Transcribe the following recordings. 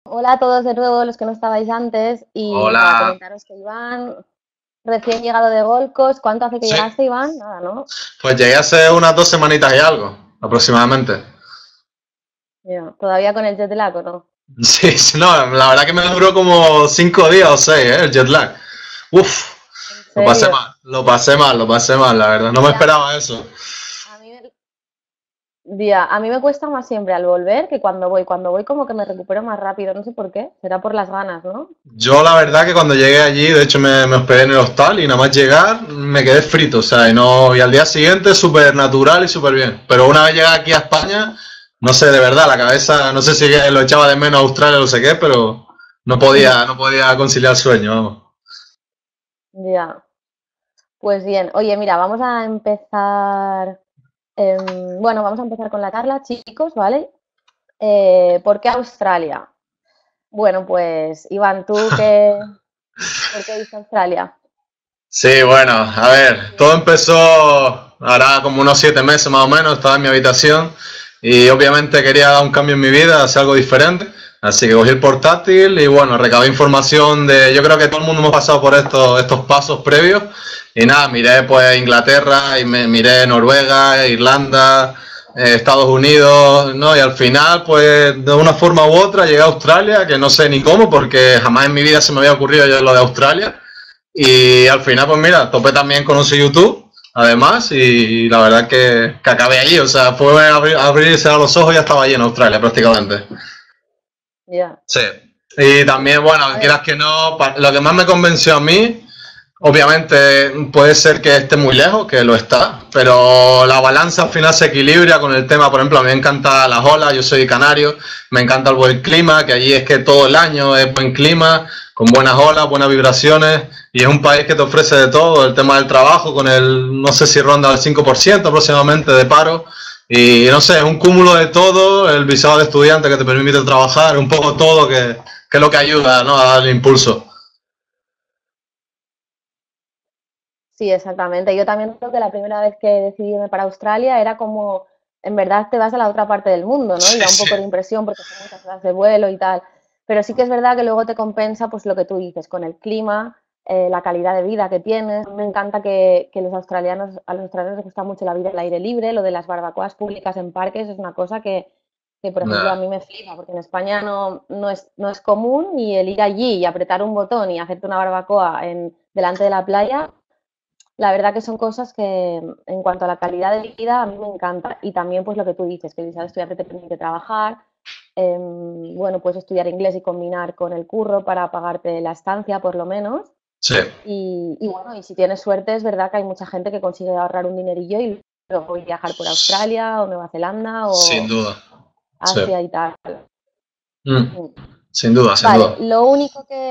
Hola a todos de nuevo, los que no estabais antes. Y nada, Hola. comentaros que Iván, recién llegado de Gold Coast, ¿cuánto hace que Sí, llegaste, Iván? Nada, ¿no? pues llegué hace unas 2 semanitas y algo, aproximadamente. Ya, ¿todavía con el jet lag o no? Sí, sí, no, la verdad que me duró como 5 días o 6, el jet lag. Uf, ¿En lo pasé serio? mal, lo pasé mal, lo pasé mal, la verdad. No me Ya, esperaba eso. a mí, a mí me cuesta más siempre al volver que cuando voy. Cuando voy como que me recupero más rápido, no sé por qué. Será por las ganas, ¿no? Yo la verdad que cuando llegué allí, de hecho me hospedé en el hostal y nada más llegar me quedé frito, o sea, y al día siguiente súper natural y súper bien. Pero una vez llegué aquí a España, no sé, de verdad, la cabeza, no sé si lo echaba de menos a Australia o no sé qué, pero no podía conciliar el sueño, vamos. Ya, pues bien. Oye, mira, vamos a empezar. Bueno, vamos a empezar con la charla, chicos, ¿vale? ¿Por qué Australia? Bueno, pues Iván, ¿por qué viste Australia? Sí, bueno, a ver, todo empezó ahora como unos 7 meses más o menos, estaba en mi habitación y obviamente quería dar un cambio en mi vida, hacer algo diferente, así que cogí el portátil y bueno, recabé información yo creo que todo el mundo hemos pasado por estos pasos previos y nada, miré pues Inglaterra y miré Noruega, Irlanda, Estados Unidos, ¿no? Y al final pues de una forma u otra llegué a Australia, que no sé ni cómo porque jamás en mi vida se me había ocurrido yo lo de Australia. Y al final, pues mira, topé también conocí YouTube, además, y la verdad que acabé allí. O sea, fue abrirse a los ojos y ya estaba allí en Australia prácticamente. Ya. Sí. Y también, bueno, A ver, quieras que no, lo que más me convenció a mí, obviamente puede ser que esté muy lejos, que lo está, pero la balanza al final se equilibra con el tema, por ejemplo, a mí me encantan las olas, yo soy canario, me encanta el buen clima, que allí es que todo el año es buen clima, con buenas olas, buenas vibraciones, y es un país que te ofrece de todo, el tema del trabajo, con no sé si ronda el 5% aproximadamente de paro, y no sé, es un cúmulo de todo, el visado de estudiante que te permite trabajar, un poco todo que es lo que ayuda, ¿no? A dar el impulso. sí, exactamente. Yo también creo que la primera vez que decidí irme para Australia era como, en verdad te vas a la otra parte del mundo, ¿no? Y Sí, da un sí. poco de impresión porque son muchas horas de vuelo y tal. Pero sí que es verdad que luego te compensa, pues lo que tú dices, con el clima, la calidad de vida que tienes. Me encanta que a los australianos les gusta mucho la vida al aire libre, lo de las barbacoas públicas en parques es una cosa que, por ejemplo, a Nah. mí me flipa, porque en España no es común y el ir allí y apretar un botón y hacerte una barbacoa delante de la playa, la verdad que son cosas que, en cuanto a la calidad de vida, a mí me encanta. Y también, pues lo que tú dices, que el visado de estudiante te permite trabajar, bueno, puedes estudiar inglés y combinar con el curro para pagarte la estancia, por lo menos. Sí, Y bueno, y si tienes suerte, es verdad que hay mucha gente que consigue ahorrar un dinerillo y luego viajar por Australia o Nueva Zelanda sin o duda. Sí. Asia y tal. Mm. Mm. Sin duda, sin Vale, duda. lo único que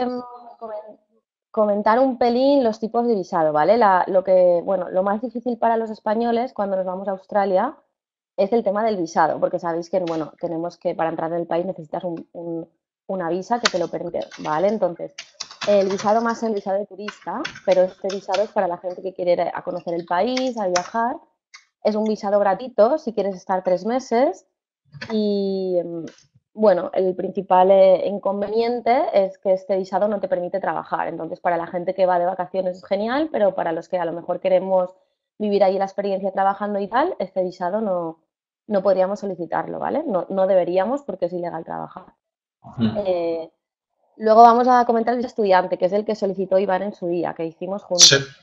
comentar un pelín los tipos de visado, ¿vale? Bueno, lo más difícil para los españoles cuando nos vamos a Australia es el tema del visado, porque sabéis que, bueno, para entrar en el país necesitas una visa que te lo permite, ¿vale? Entonces, el visado más es el visado de turista, pero este visado es para la gente que quiere ir a conocer el país, a viajar. Es un visado gratuito si quieres estar 3 meses y bueno, el principal inconveniente es que este visado no te permite trabajar. Entonces, para la gente que va de vacaciones es genial, pero para los que a lo mejor queremos vivir ahí la experiencia trabajando y tal, este visado no podríamos solicitarlo, ¿vale? No deberíamos porque es ilegal trabajar. Mm. Eh, Luego vamos a comentar el estudiante, que es el que solicitó Iván en su día, que hicimos Sí. juntos.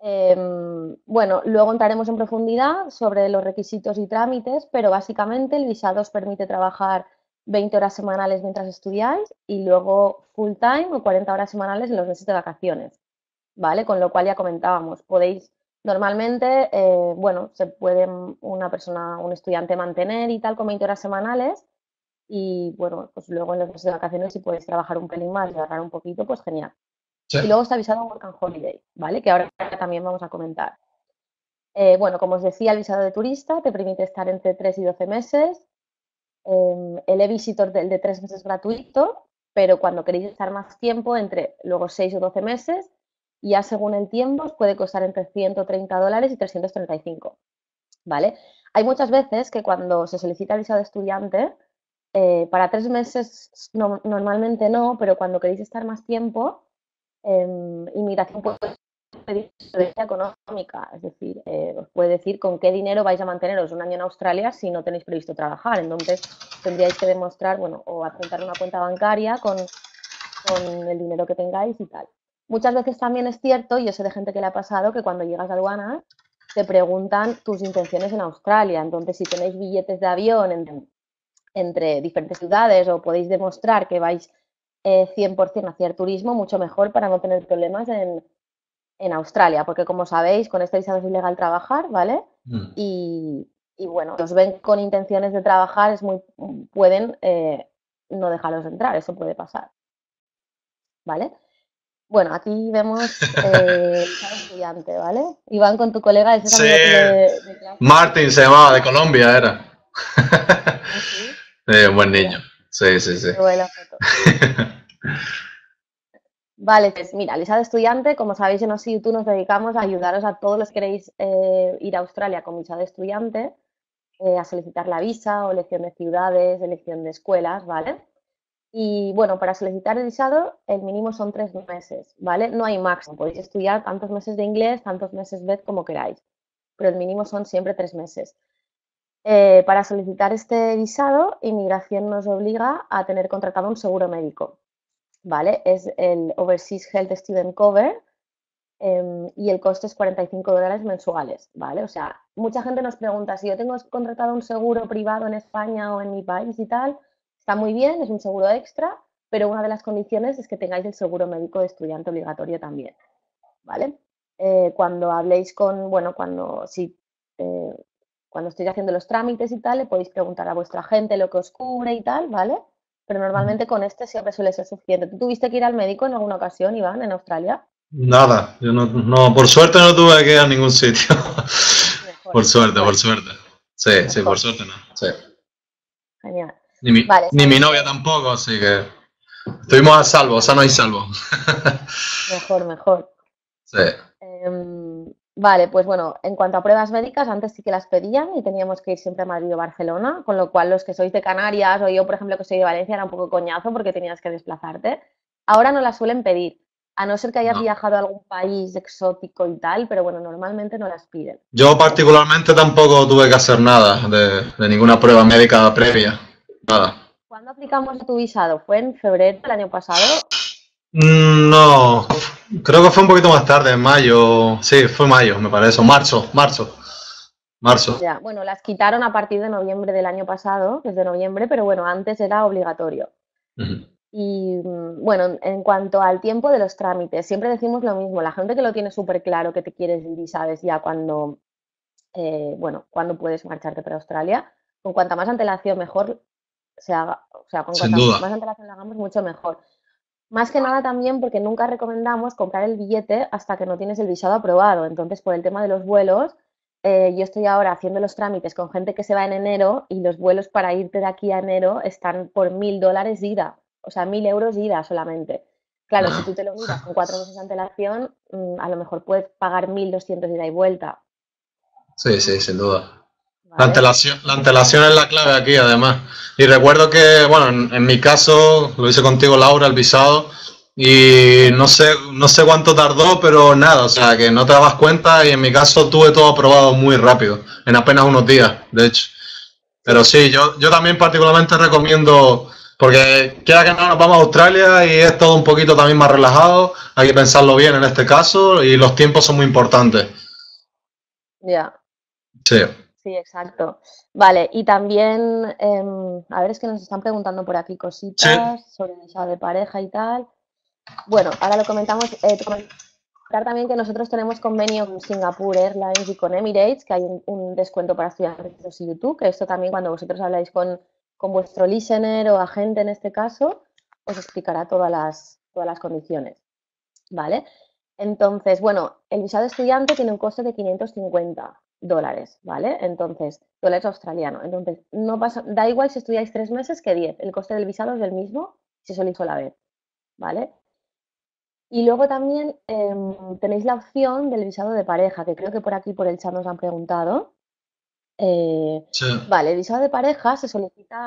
Bueno, luego entraremos en profundidad sobre los requisitos y trámites, pero básicamente el visado os permite trabajar 20 horas semanales mientras estudiáis y luego full time o 40 horas semanales en los meses de vacaciones, ¿vale? Con lo cual ya comentábamos, normalmente, bueno, se puede una persona, un estudiante mantener y tal con 20 horas semanales y bueno, pues luego en los meses de vacaciones si podéis trabajar un pelín más y ahorrar un poquito, pues genial. Sí. Y luego está visado Work and Holiday, ¿vale? Que ahora también vamos a comentar. Bueno, como os decía, el visado de turista te permite estar entre 3 y 12 meses. El e-visitor del de 3 meses gratuito, pero cuando queréis estar más tiempo, entre luego 6 o 12 meses, ya según el tiempo os puede costar entre $130 y 335, ¿vale? Hay muchas veces que cuando se solicita el visado de estudiante, Para 3 meses normalmente no, pero cuando queréis estar más tiempo, inmigración puede pedir residencia económica, es decir, os puede decir con qué dinero vais a manteneros un año en Australia si no tenéis previsto trabajar. Entonces tendríais que demostrar, bueno, o adjuntar una cuenta bancaria con el dinero que tengáis y tal. Muchas veces también es cierto, y yo sé de gente que le ha pasado, que cuando llegas a aduanas te preguntan tus intenciones en Australia. Entonces, si tenéis billetes de avión entre diferentes ciudades o podéis demostrar que vais 100% hacia el turismo, mucho mejor para no tener problemas en Australia, porque como sabéis, con este visado es ilegal trabajar, ¿vale? Mm. Y bueno, los ven con intenciones de trabajar, pueden no dejarlos entrar, eso puede pasar, ¿vale? Bueno, aquí vemos visado estudiante, ¿vale? Iván con tu colega, ese es Sí, amigo tuyo de clase. Martin se llamaba, de Colombia era. Ah, sí, Buen niño. mira, Sí, sí, sí. qué buena foto. Vale, pues mira, visado estudiante, como sabéis en OSI nos dedicamos a ayudaros a todos los que queréis ir a Australia con visado estudiante, a solicitar la visa o elección de ciudades, elección de escuelas, ¿vale? Y bueno, para solicitar el visado, el mínimo son 3 meses, ¿vale? No hay máximo, podéis estudiar tantos meses de inglés, tantos meses BED como queráis, pero el mínimo son siempre 3 meses. Para solicitar este visado, inmigración nos obliga a tener contratado un seguro médico, ¿vale? Es el Overseas Health Student Cover, y el coste es $45 mensuales, ¿vale? O sea, mucha gente nos pregunta si yo tengo contratado un seguro privado en España o en mi país y tal, está muy bien, es un seguro extra, pero una de las condiciones es que tengáis el seguro médico de estudiante obligatorio también, ¿vale? Cuando habléis bueno, eh, cuando estéis haciendo los trámites y tal, le podéis preguntar a vuestra agente lo que os cubre y tal, ¿vale? Pero normalmente con este siempre suele ser suficiente. ¿Tú tuviste que ir al médico en alguna ocasión, Iván, en Australia? Nada, yo no, por suerte no tuve que ir a ningún sitio. Mejor, Por suerte, por bueno, suerte. Sí, sí, por mejor, suerte no. Sí. genial. Ni mi, Vale, ni mi sabes novia que tampoco, así que estuvimos a salvo, o sea, no hay salvo. mejor, mejor. Sí. Vale, pues bueno, en cuanto a pruebas médicas, antes sí que las pedían y teníamos que ir siempre a Madrid o Barcelona, con lo cual los que sois de Canarias o yo, por ejemplo, que soy de Valencia, era un poco coñazo porque tenías que desplazarte. Ahora no las suelen pedir, a no ser que hayas No. viajado a algún país exótico y tal, pero bueno, normalmente no las piden, Yo ¿vale? particularmente tampoco tuve que hacer nada de ninguna prueba médica previa. Nada. ¿Cuándo aplicamos tu visado? ¿Fue en febrero del año pasado? No, creo que fue un poquito más tarde, en mayo. Sí, fue mayo, me parece. O marzo. Ya, bueno, las quitaron a partir de noviembre del año pasado, desde noviembre, pero bueno, antes era obligatorio. Ujú. Y bueno, en cuanto al tiempo de los trámites, siempre decimos lo mismo, la gente que lo tiene súper claro que te quieres ir y sabes ya bueno, cuándo puedes marcharte para Australia, con cuanta más antelación mejor se haga, o sea, con Sin cuanta duda. más antelación lo hagamos, mucho mejor. Más que nada también porque nunca recomendamos comprar el billete hasta que no tienes el visado aprobado. Entonces, por el tema de los vuelos, yo estoy ahora haciendo los trámites con gente que se va en enero y los vuelos para irte de aquí a enero están por $1.000 ida, o sea, 1.000 euros ida solamente. Claro, si tú te lo miras con 4 meses de antelación, a lo mejor puedes pagar 1.200 ida y vuelta, Sí, sí, sin duda. ¿vale? La antelación es la clave aquí, además. Y recuerdo que, bueno, en mi caso, lo hice contigo, Laura, el visado, y Sí. no sé cuánto tardó, pero nada, o sea, que no te dabas cuenta, y en mi caso tuve todo aprobado muy rápido, en apenas unos días, de hecho. Pero Sí, sí, yo también particularmente recomiendo, porque quiera que no, nos vamos a Australia y es todo un poquito también más relajado, hay que pensarlo bien en este caso, y los tiempos son muy importantes. ya. Sí. Sí, exacto. Vale, y también, a ver, es que nos están preguntando por aquí Sí. cositas sobre el visado de pareja y tal. Bueno, ahora lo comentamos. Te comentar también que nosotros tenemos convenio con Singapore Airlines y con Emirates, que hay un descuento para estudiantes de YouTube, que esto también cuando vosotros habláis con vuestro listener o agente en este caso, os explicará todas las condiciones, ¿vale? Entonces, bueno, el visado estudiante tiene un coste de $550, ¿vale? Entonces, dólares australianos. Entonces, no pasa, da igual si estudiáis 3 meses que 10. El coste del visado es el mismo si sois a la vez, ¿vale? Y luego también tenéis la opción del visado de pareja, que creo que por aquí por el chat nos han preguntado. Eh, Sí. vale, el visado de pareja se solicita.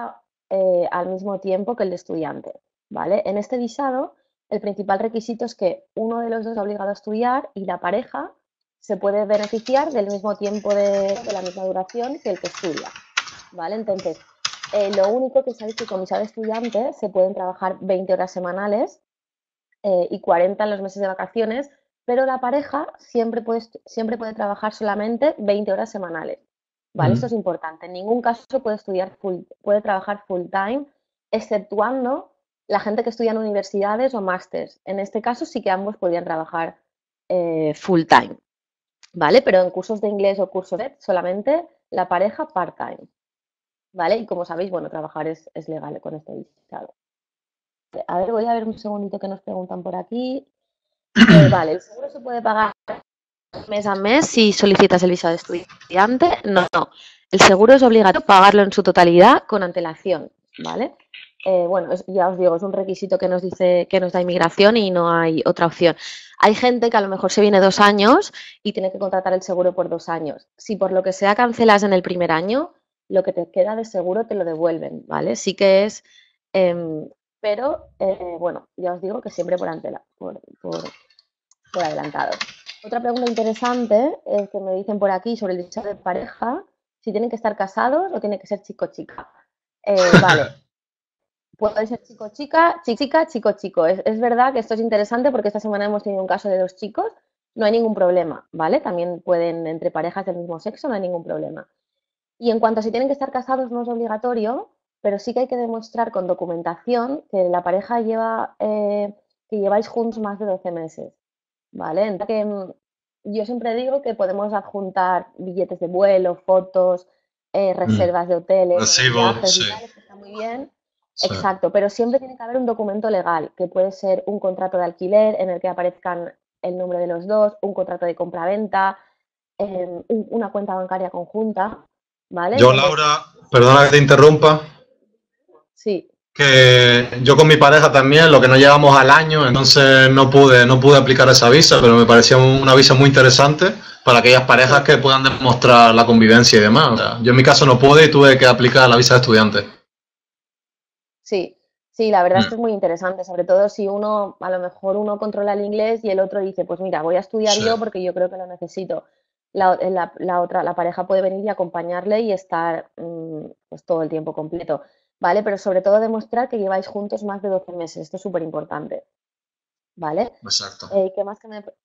al mismo tiempo que el de estudiante, ¿vale? En este visado, el principal requisito es que uno de los dos es obligado a estudiar y la pareja se puede beneficiar del mismo tiempo de la misma duración que el que estudia, ¿vale? Entonces, lo único que sabéis que con visado de estudiante se pueden trabajar 20 horas semanales y 40 en los meses de vacaciones, pero la pareja siempre puede trabajar solamente 20 horas semanales. ¿Vale? Esto es Ujú. importante. En ningún caso puede trabajar full time, exceptuando la gente que estudia en universidades o másters. En este caso sí que ambos podrían trabajar full time, ¿vale? Pero en cursos de inglés o cursos de solamente la pareja part time, ¿vale? Y como sabéis, bueno, trabajar es legal con este visado. A ver, voy a ver un segundito que nos preguntan por aquí. Vale, el seguro se puede pagar mes a mes si solicitas el visado de estudiante. No, no. El seguro es obligatorio pagarlo en su totalidad con antelación, ¿vale? Bueno, ya os digo, es un requisito que nos dice que nos da inmigración y no hay otra opción. Hay gente que a lo mejor se viene 2 años y tiene que contratar el seguro por 2 años. Si por lo que sea cancelas en el primer año, lo que te queda de seguro te lo devuelven, ¿vale? Sí que es, pero bueno, ya os digo que siempre por adelantado. Otra pregunta interesante es que me dicen por aquí sobre el visado de pareja, si tienen que estar casados o tiene que ser chico-chica. Vale, puede ser chico-chica, chica, chico-chico. Es verdad que esto es interesante porque esta semana hemos tenido un caso de 2 chicos, no hay ningún problema, ¿vale? También pueden entre parejas del mismo sexo, no hay ningún problema. Y en cuanto a si tienen que estar casados, no es obligatorio, pero sí que hay que demostrar con documentación que la pareja que lleváis juntos más de 12 meses. ¿Vale? Entonces, yo siempre digo que podemos adjuntar billetes de vuelo, fotos, Mm. reservas de hoteles, de los Recibo, viajes y sí. tal, esto está muy bien. Sí. Exacto, pero siempre tiene que haber un documento legal, que puede ser un contrato de alquiler en el que aparezcan el nombre de los dos, un contrato de compraventa, una cuenta bancaria conjunta, ¿vale? Yo, Entonces, Laura, perdona que te interrumpa, sí, que yo con mi pareja también, lo que no llegamos al año, entonces no pude aplicar esa visa, pero me parecía una visa muy interesante para aquellas parejas sí. que puedan demostrar la convivencia y demás. O sea, yo en mi caso no pude y tuve que aplicar la visa de estudiante. Sí, sí, la verdad es Mm. que es muy interesante, sobre todo si a lo mejor uno controla el inglés y el otro dice, pues mira, voy a estudiar Sí, yo porque yo creo que lo necesito. La pareja puede venir y acompañarle y estar pues todo el tiempo completo, ¿vale? Pero sobre todo demostrar que lleváis juntos más de 12 meses, esto es súper importante, ¿vale? exacto. ¿Qué más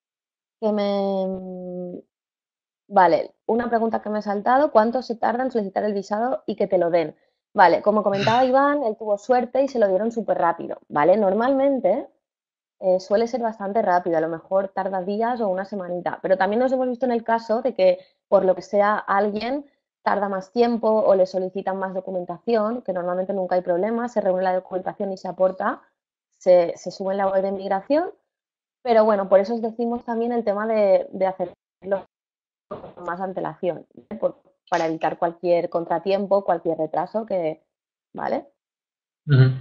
Vale, una pregunta que me he saltado, ¿cuánto se tarda en solicitar el visado y que te lo den? Vale, como comentaba Iván, él tuvo suerte y se lo dieron súper rápido, ¿vale? Normalmente suele ser bastante rápido, a lo mejor tarda días o una semanita, pero también nos hemos visto en el caso de que por lo que sea alguien tarda más tiempo o le solicitan más documentación, que normalmente nunca hay problema, se reúne la documentación y se aporta, se sube en la web de inmigración, pero bueno, por eso os decimos también el tema de hacerlo con más antelación, ¿vale? Para evitar cualquier contratiempo, cualquier retraso ¿vale? Ujú.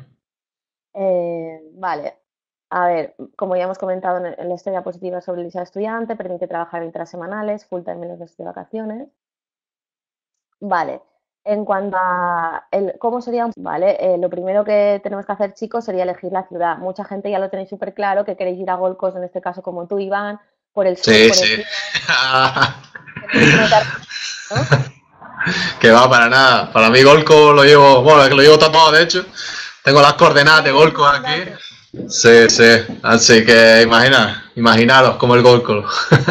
Vale, a ver, como ya hemos comentado en la historia positiva sobre el visado estudiante, permite trabajar 20 horas semanales, full time en los meses de vacaciones. Vale, en cuanto a cómo sería, vale, lo primero que tenemos que hacer, chicos, sería elegir la ciudad. Mucha gente ya lo tenéis súper claro, que queréis ir a Gold Coast, en este caso como tú, Iván, por el sur, Sí, por el sí. clima, que no tarda, ¿no? Que va para nada. Para mí Golco lo llevo, bueno, es que lo llevo tatuado de hecho. Tengo las coordenadas Ah, de lo tienes Golco aquí. estandarte. Sí, sí. Así que imaginaros como el Golco.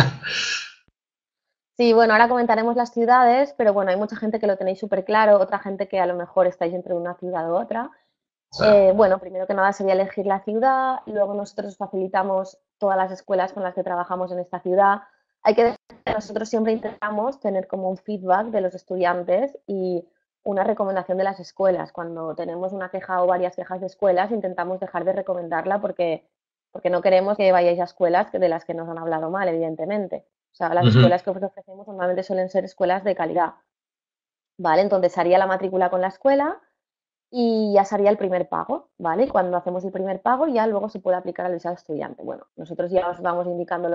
Sí, bueno, ahora comentaremos las ciudades, pero bueno, hay mucha gente que lo tenéis súper claro, otra gente que a lo mejor estáis entre una ciudad u otra. Sí. Bueno, primero que nada sería elegir la ciudad, luego nosotros facilitamos todas las escuelas con las que trabajamos en esta ciudad. Hay que decir que nosotros siempre intentamos tener como un feedback de los estudiantes y una recomendación de las escuelas. Cuando tenemos una queja o varias quejas de escuelas, intentamos dejar de recomendarla porque no queremos que vayáis a escuelas de las que nos han hablado mal, evidentemente. O sea, las Ujú. escuelas que os ofrecemos normalmente suelen ser escuelas de calidad, ¿vale? Entonces haría la matrícula con la escuela y ya se haría el primer pago, ¿vale? Y cuando hacemos el primer pago ya luego se puede aplicar al visado estudiante. Bueno, nosotros ya os vamos indicando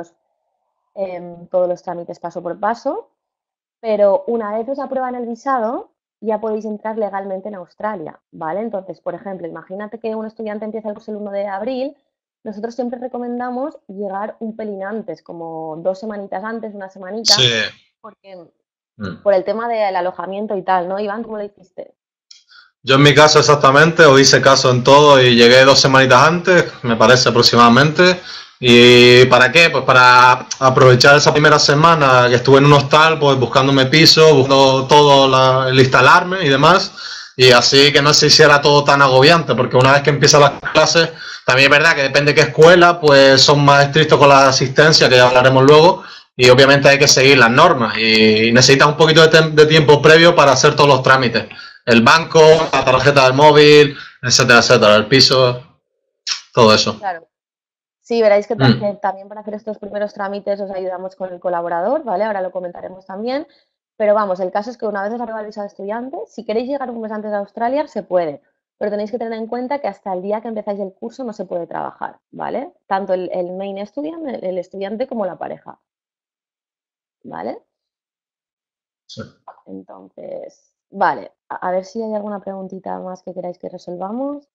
todos los trámites paso por paso, pero una vez os aprueban el visado, ya podéis entrar legalmente en Australia, ¿vale? Entonces, por ejemplo, imagínate que un estudiante empieza el curso el 1 de abril, nosotros siempre recomendamos llegar un pelín antes, como 2 semanitas antes, una Sí. semanita, porque Mm. por el tema del alojamiento y tal, ¿no, Iván? ¿Cómo lo hiciste? Yo en mi caso exactamente, os hice caso en todo y llegué 2 semanitas antes, me parece aproximadamente. ¿Y para qué? Pues para aprovechar esa primera semana que estuve en un hostal, pues buscándome piso, buscando todo el instalarme y demás. Y así que no se hiciera todo tan agobiante, porque una vez que empiezan las clases, también es verdad que depende de qué escuela, pues son más estrictos con la asistencia, que ya hablaremos luego. Y obviamente hay que seguir las normas y necesitas un poquito de tiempo previo para hacer todos los trámites. El banco, la tarjeta del móvil, etcétera, etcétera, el piso, todo eso. Claro. Sí, veréis que, Mm. que también para hacer estos primeros trámites os ayudamos con el colaborador, ¿vale? Ahora lo comentaremos también. Pero vamos, el caso es que una vez os arriba el visado de estudiante, si queréis llegar un mes antes a Australia, se puede. Pero tenéis que tener en cuenta que hasta el día que empezáis el curso no se puede trabajar, ¿vale? Tanto el main student, el estudiante, como la pareja, ¿vale? Sí. Entonces, vale, a ver si hay alguna preguntita más que queráis que resolvamos.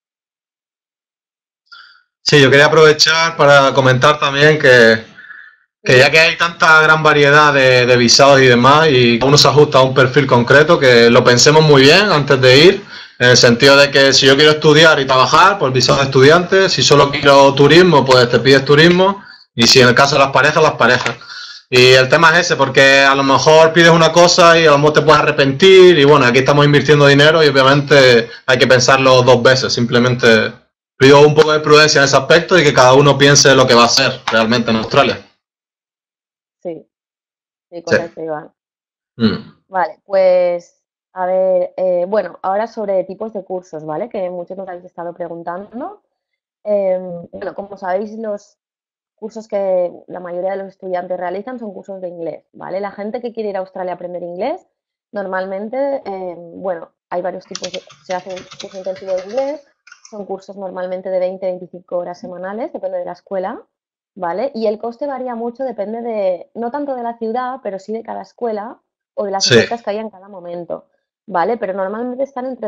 Sí, yo quería Vale. aprovechar para comentar también que ya Sí, que hay tanta gran variedad de visados y demás, y uno se ajusta a un perfil concreto, que lo pensemos muy bien antes de ir, en el sentido de que si yo quiero estudiar y trabajar, pues visado de estudiante, si solo quiero turismo, pues te pides turismo, y si en el caso de las parejas, las parejas. Y el tema es ese, porque a lo mejor pides una cosa y a lo mejor te puedes arrepentir, y bueno, aquí estamos invirtiendo dinero y obviamente hay que pensarlo 2 veces, simplemente pido un poco de prudencia en ese aspecto y que cada uno piense lo que va a hacer realmente en Australia. sí, sí, Sí. correcto, Iván. Mm. Vale, pues a ver, bueno, ahora sobre tipos de cursos, ¿vale? Que muchos nos habéis estado preguntando. Bueno, como sabéis, los cursos que la mayoría de los estudiantes realizan son cursos de inglés, ¿vale? La gente que quiere ir a Australia a aprender inglés, normalmente, bueno, hay varios tipos se hace un curso intensivo de inglés, son cursos normalmente de 20-25 horas semanales, depende de la escuela, ¿vale? Y el coste varía mucho, depende de, no tanto de la ciudad, pero sí de cada escuela o de las Sí, ofertas que haya en cada momento, ¿vale? Pero normalmente están entre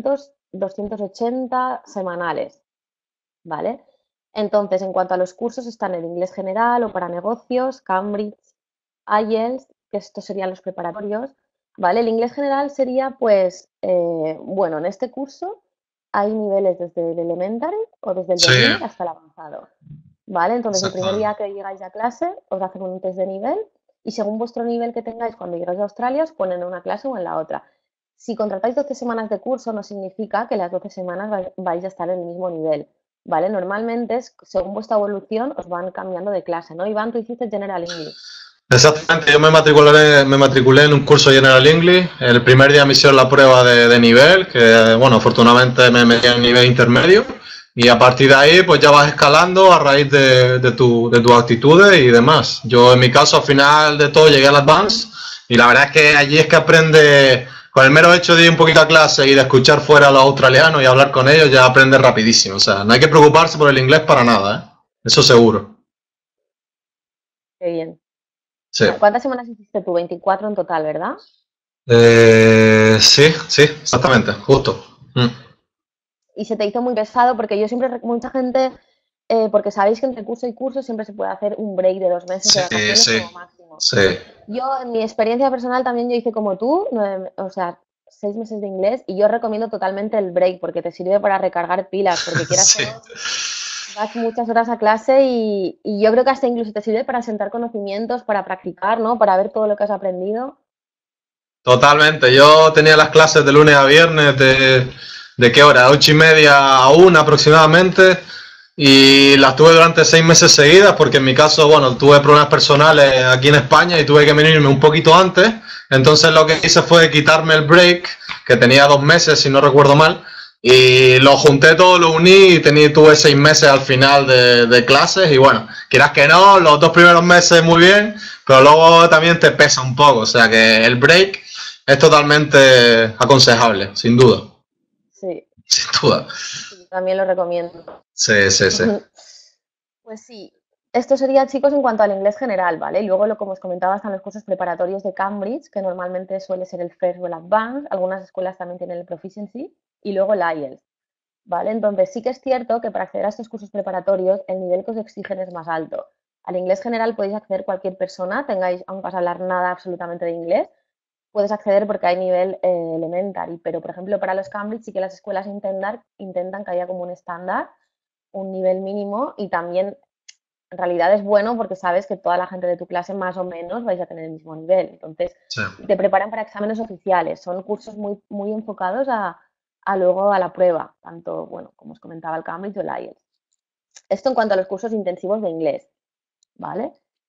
200-280 semanales, ¿vale? Entonces, en cuanto a los cursos, están el inglés general o para negocios, Cambridge, IELTS, que estos serían los preparatorios, ¿vale? El inglés general sería, pues, bueno, en este curso hay niveles desde el elementary o desde el sí, beginner hasta el avanzado, ¿vale? Entonces, el primer exactamente. día que llegáis a clase, os hacen un test de nivel y según vuestro nivel que tengáis cuando llegáis a Australia, os ponen en una clase o en la otra. Si contratáis 12 semanas de curso, no significa que las 12 semanas vais a estar en el mismo nivel, ¿vale? Normalmente, según vuestra evolución, os van cambiando de clase, ¿no? Iván, tú hiciste General English. Exactamente, yo me matriculé en un curso General English. El primer día me hicieron la prueba de nivel, que bueno, afortunadamente me metí en nivel intermedio. Y a partir de ahí, pues ya vas escalando a raíz de tus actitudes y demás. Yo en mi caso, al final de todo, llegué al Advance. Y la verdad es que allí es que aprende, con el mero hecho de ir un poquito a clase y de escuchar fuera a los australianos y hablar con ellos, ya aprendes rapidísimo. O sea, no hay que preocuparse por el inglés para nada, ¿eh? Eso seguro. Qué bien. Sí. ¿Cuántas semanas hiciste tú? 24 en total, ¿verdad? Sí, sí, exactamente, justo. Mm. Y se te hizo muy pesado porque yo siempre, mucha gente, porque sabéis que entre curso y curso siempre se puede hacer un break de 2 meses de Sí, vacaciones sí, como máximo. sí. Yo, en mi experiencia personal, también yo hice como tú, o sea, 6 meses de inglés y yo recomiendo totalmente el break porque te sirve para recargar pilas, porque quieras que Sí. no, vas muchas horas a clase y yo creo que hasta incluso te sirve para sentar conocimientos, para practicar, ¿no? Para ver todo lo que has aprendido. Totalmente. Yo tenía las clases de lunes a viernes ¿de qué hora? 8:30 a 1 aproximadamente. Y las tuve durante 6 meses seguidas porque en mi caso, bueno, tuve problemas personales aquí en España y tuve que venirme un poquito antes. Entonces lo que hice fue quitarme el break, que tenía 2 meses si no recuerdo mal, y lo junté todo, lo uní y tuve 6 meses al final de clases y bueno, quieras que no, los 2 primeros meses muy bien, pero luego también te pesa un poco, o sea que el break es totalmente aconsejable, sin duda, Sí, sin duda. sí, también lo recomiendo. Sí, sí, sí. Pues sí. Esto sería, chicos, en cuanto al inglés general, ¿vale? Y luego, como os comentaba, están los cursos preparatorios de Cambridge, que normalmente suele ser el First o el Advanced. Algunas escuelas también tienen el Proficiency y luego el IELTS, ¿vale? Entonces, sí que es cierto que para acceder a estos cursos preparatorios, el nivel que os exigen es más alto. Al inglés general podéis acceder cualquier persona, tengáis, aún vas a hablar nada absolutamente de inglés, puedes acceder porque hay nivel elementary, pero por ejemplo para los Cambridge sí que las escuelas intentan que haya como un estándar, un nivel mínimo y también en realidad es bueno porque sabes que toda la gente de tu clase más o menos vais a tener el mismo nivel. Entonces, Sí. te preparan para exámenes oficiales. Son cursos muy enfocados a luego a la prueba, tanto, bueno, como os comentaba, el Cambridge o el IELTS. Esto en cuanto a los cursos intensivos de inglés, ¿vale?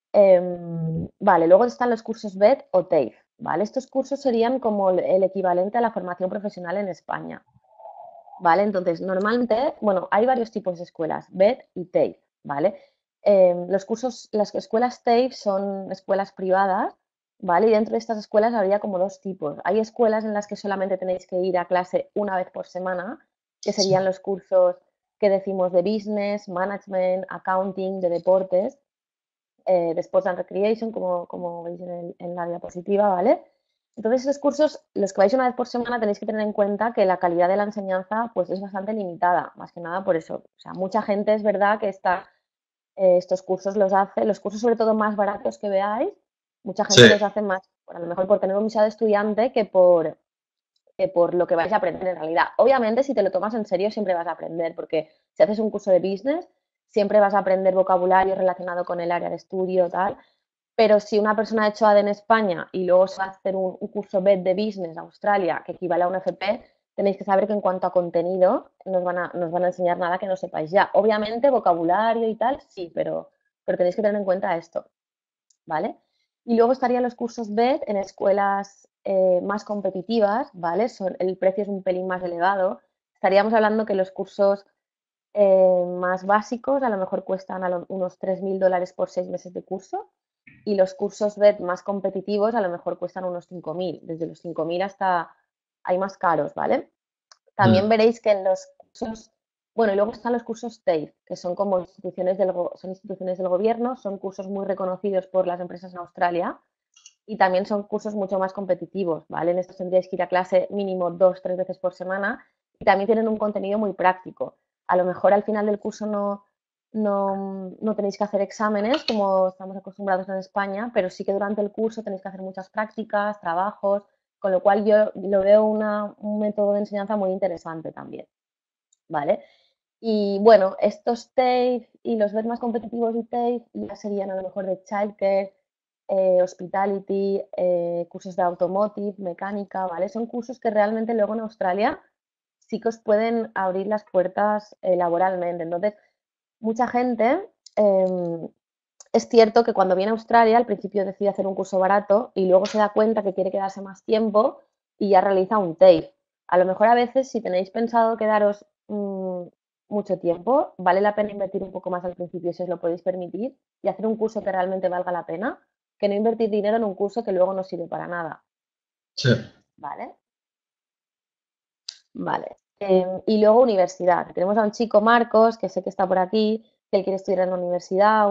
Vale, luego están los cursos BED o TAFE, ¿vale? Estos cursos serían como el equivalente a la formación profesional en España, ¿vale? Entonces, normalmente, bueno, hay varios tipos de escuelas, BED y TAFE, ¿vale? Las escuelas TAFE son escuelas privadas, ¿vale? Y dentro de estas escuelas habría como dos tipos. Hay escuelas en las que solamente tenéis que ir a clase una vez por semana, que serían los cursos que decimos de business, management, accounting, de deportes, de Sports and Recreation, como veis en la diapositiva, ¿vale? Entonces, esos cursos, los que vais una vez por semana, tenéis que tener en cuenta que la calidad de la enseñanza pues, es bastante limitada, más que nada por eso. O sea, mucha gente es verdad que estos cursos los hace, los cursos sobre todo más baratos que veáis, mucha Sí, gente los hace más, a lo mejor por tener un visado de estudiante que por lo que vais a aprender en realidad. Obviamente, si te lo tomas en serio, siempre vas a aprender, porque si haces un curso de business, siempre vas a aprender vocabulario relacionado con el área de estudio, tal. Pero si una persona ha hecho ADE en España y luego se va a hacer un curso BED de Business a Australia, que equivale a un FP, tenéis que saber que en cuanto a contenido nos van a enseñar nada que no sepáis ya. Obviamente, vocabulario y tal, sí, pero tenéis que tener en cuenta esto, ¿vale? Y luego estarían los cursos BED en escuelas más competitivas, ¿vale? El precio es un pelín más elevado. Estaríamos hablando que los cursos más básicos a lo mejor cuestan unos 3.000 dólares por 6 meses de curso y los cursos BED más competitivos a lo mejor cuestan unos 5.000, desde los 5.000 hasta hay más caros, ¿vale? También mm, veréis que en los cursos, bueno, y luego están los cursos TAFE, que son como son instituciones del gobierno, son cursos muy reconocidos por las empresas en Australia y también son cursos mucho más competitivos, ¿vale? En estos tendríais que ir a clase mínimo 2, 3 veces por semana y también tienen un contenido muy práctico. A lo mejor al final del curso no tenéis que hacer exámenes como estamos acostumbrados en España, pero sí que durante el curso tenéis que hacer muchas prácticas, trabajos, con lo cual yo lo veo un método de enseñanza muy interesante también, ¿vale? Y bueno, estos TAFE y los BED más competitivos y TAFE ya serían a lo mejor de childcare, hospitality, cursos de automotive, mecánica, ¿vale? Son cursos que realmente luego en Australia sí que os pueden abrir las puertas laboralmente. Entonces, mucha gente, es cierto que cuando viene a Australia al principio decide hacer un curso barato y luego se da cuenta que quiere quedarse más tiempo y ya realiza un TAFE. A lo mejor a veces si tenéis pensado quedaros mucho tiempo, vale la pena invertir un poco más al principio si os lo podéis permitir y hacer un curso que realmente valga la pena, que no invertir dinero en un curso que luego no sirve para nada. sí. ¿Vale? Vale. Y luego universidad. Tenemos a un chico, Marcos, que sé que está por aquí, que él quiere estudiar en la universidad,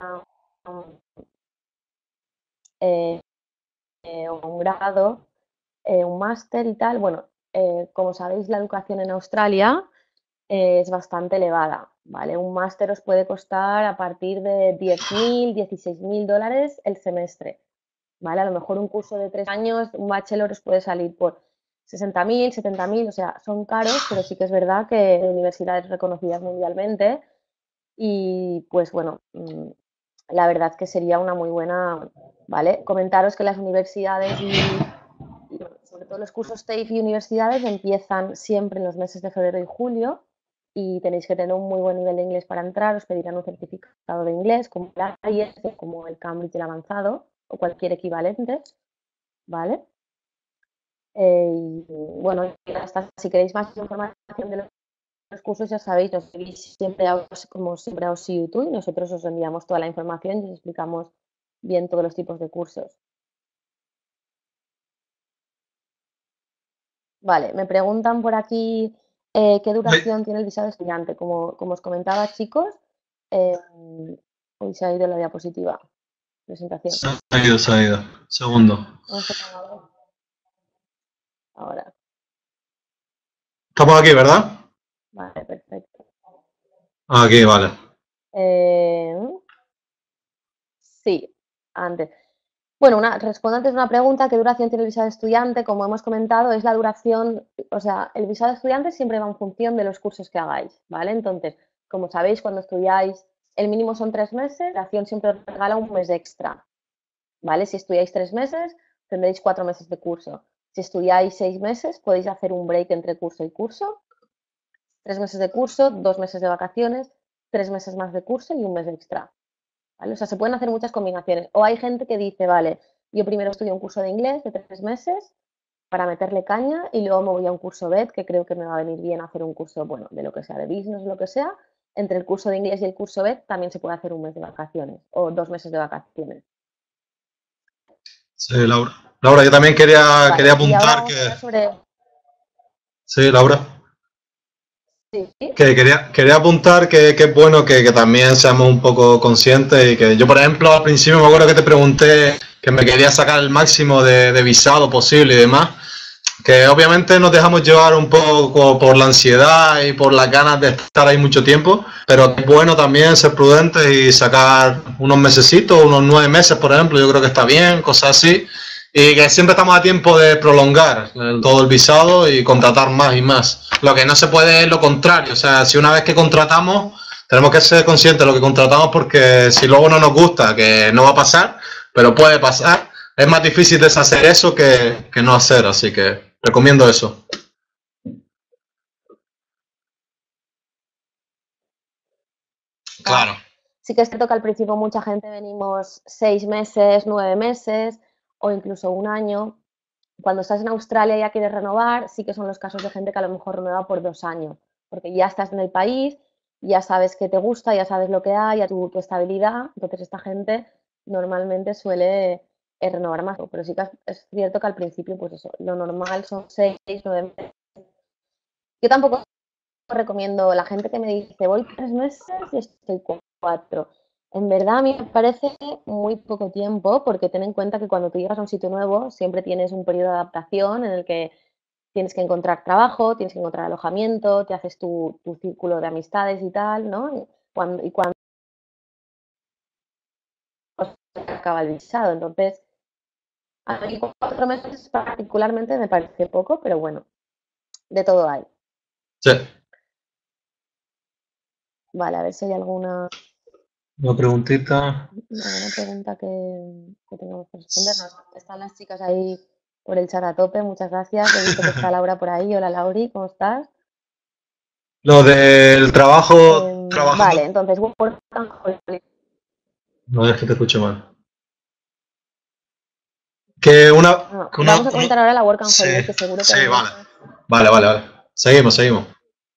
eh, un grado, un máster y tal. Bueno, como sabéis, la educación en Australia es bastante elevada, ¿vale? Un máster os puede costar a partir de 10.000, 16.000 dólares el semestre, ¿vale? A lo mejor un curso de 3 años, un bachelor os puede salir por 60.000, 70.000, o sea, son caros, pero sí que es verdad que en universidades reconocidas mundialmente y pues bueno, la verdad que sería una muy buena, ¿vale? Comentaros que las universidades y, bueno, sobre todo los cursos TAFE y universidades empiezan siempre en los meses de febrero y julio y tenéis que tener un muy buen nivel de inglés para entrar, os pedirán un certificado de inglés como el IELTS, como el Cambridge el avanzado o cualquier equivalente, ¿vale? Y bueno, hasta si queréis más información de los cursos, ya sabéis, nos seguís siempre como siempre a Osi YouTube y nosotros os enviamos toda la información y os explicamos bien todos los tipos de cursos. Vale, me preguntan por aquí qué Ay, duración tiene el visado de estudiante. Como os comentaba, chicos, eh, Hoy se ha ido la diapositiva. Presentación. Se ha ido, se ha ido. Segundo. Vamos a ponerlo ahora. Estamos aquí, ¿verdad? Vale, perfecto. Aquí, vale. Eh, sí, antes. Bueno, respondo antes una pregunta: ¿qué duración tiene el visado de estudiante? Como hemos comentado, es la duración, o sea, el visado de estudiante siempre va en función de los cursos que hagáis, ¿vale? Entonces, como sabéis, cuando estudiáis, el mínimo son 3 meses, la acción siempre os regala un mes extra, ¿vale? Si estudiáis 3 meses, tendréis 4 meses de curso. Si estudiáis 6 meses, podéis hacer un break entre curso y curso. 3 meses de curso, 2 meses de vacaciones, 3 meses más de curso y un mes extra. ¿Vale? O sea, se pueden hacer muchas combinaciones. O hay gente que dice, vale, yo primero estudio un curso de inglés de 3 meses para meterle caña y luego me voy a un curso BED, que creo que me va a venir bien hacer un curso, bueno, de lo que sea, de business o lo que sea. Entre el curso de inglés y el curso BED también se puede hacer un mes de vacaciones o 2 meses de vacaciones. Sí, Laura. Laura, yo también quería Vale, y ahora apuntar vamos a hablar sobre... Sí, Laura. Sí, Que quería apuntar que es bueno que también seamos un poco conscientes y que yo, por ejemplo, al principio me acuerdo que te pregunté que me quería sacar el máximo de visado posible y demás, que obviamente nos dejamos llevar un poco por la ansiedad y por las ganas de estar ahí mucho tiempo, pero es bueno también ser prudentes y sacar unos mesecitos, unos 9 meses, por ejemplo, yo creo que está bien, cosas así, y que siempre estamos a tiempo de prolongar todo el visado y contratar más y más. Lo que no se puede es lo contrario, o sea, si una vez que contratamos, tenemos que ser conscientes de lo que contratamos, porque si luego no nos gusta, que no va a pasar, pero puede pasar, es más difícil deshacer eso que no hacer, así que recomiendo eso. ah, Claro. sí que es cierto que al principio mucha gente venimos 6 meses, 9 meses o incluso un año. Cuando estás en Australia y ya quieres renovar, sí que son los casos de gente que a lo mejor renueva por 2 años, porque ya estás en el país, ya sabes que te gusta, ya sabes lo que hay, ya tu estabilidad. Entonces esta gente normalmente suele renovar más, pero sí que es cierto que al principio, pues eso, lo normal son 6, 9 meses. Yo tampoco recomiendo la gente que me dice voy 3 meses y estoy 4. En verdad a mí me parece muy poco tiempo, porque ten en cuenta que cuando tú llegas a un sitio nuevo siempre tienes un periodo de adaptación en el que tienes que encontrar trabajo, tienes que encontrar alojamiento, te haces tu círculo de amistades y tal, ¿no? Y cuando se acaba el visado. Entonces, a mí 4 meses particularmente me parece poco, pero bueno, de todo hay. Sí. Vale, a ver si hay Una preguntita. alguna pregunta que tengamos que responder. Están las chicas ahí por el chat a tope, muchas gracias. He visto que está Laura por ahí. Hola Lauri, ¿cómo estás? Lo del trabajo, trabajando. Vale, entonces, Work and Holiday. No es que te escucho mal. Que una, que una, Vamos a comentar ahora la Work and sí, Holiday, que seguro que sí, hay vale. muchas. Vale. Seguimos.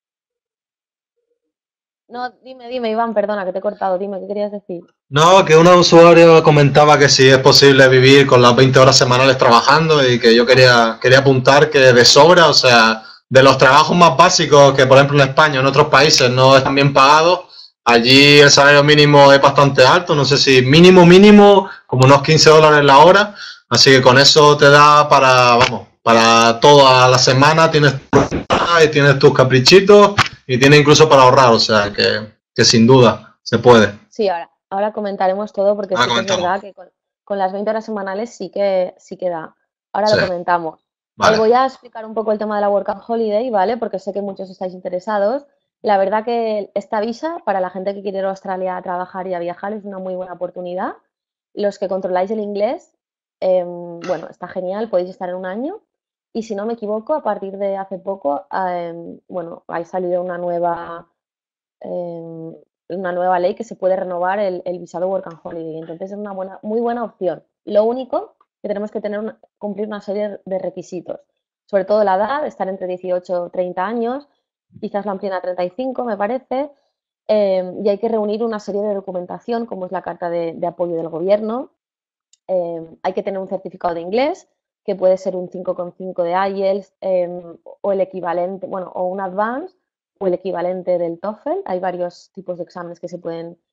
No, dime, Iván, perdona que te he cortado. Dime, ¿qué querías decir? No, que un usuario comentaba que si es posible vivir con las 20 horas semanales trabajando, y que yo quería apuntar que de sobra, o sea, de los trabajos más básicos que, por ejemplo, en España o en otros países no están bien pagados, allí el salario mínimo es bastante alto, no sé si mínimo, como unos $15 la hora, así que con eso te da para toda la semana, tienes y tienes tus caprichitos y tienes incluso para ahorrar, o sea, que sin duda se puede. Sí, ahora comentaremos todo, porque Ahora sí que es comentamos. verdad que con las 20 horas semanales sí que da. Ahora lo Sí, comentamos. vale. Voy a explicar un poco el tema de la Work and Holiday, ¿vale? Porque sé que muchos estáis interesados. La verdad que esta visa, para la gente que quiere ir a Australia a trabajar y a viajar, es una muy buena oportunidad. Los que controláis el inglés, bueno, está genial, podéis estar en un año. Y si no me equivoco, a partir de hace poco, bueno, ha salido em, una nueva ley que se puede renovar el visado Work and Holiday. Entonces es una muy buena opción. Lo único que tenemos que cumplir una serie de requisitos, sobre todo la edad, estar entre 18 y 30 años, quizás lo amplíen a 35, me parece, y hay que reunir una serie de documentación, como es la carta de apoyo del gobierno. Hay que tener un certificado de inglés, que puede ser un 5,5 de IELTS, o el equivalente, bueno, o un Advanced o el equivalente del TOEFL. Hay varios tipos de exámenes que se pueden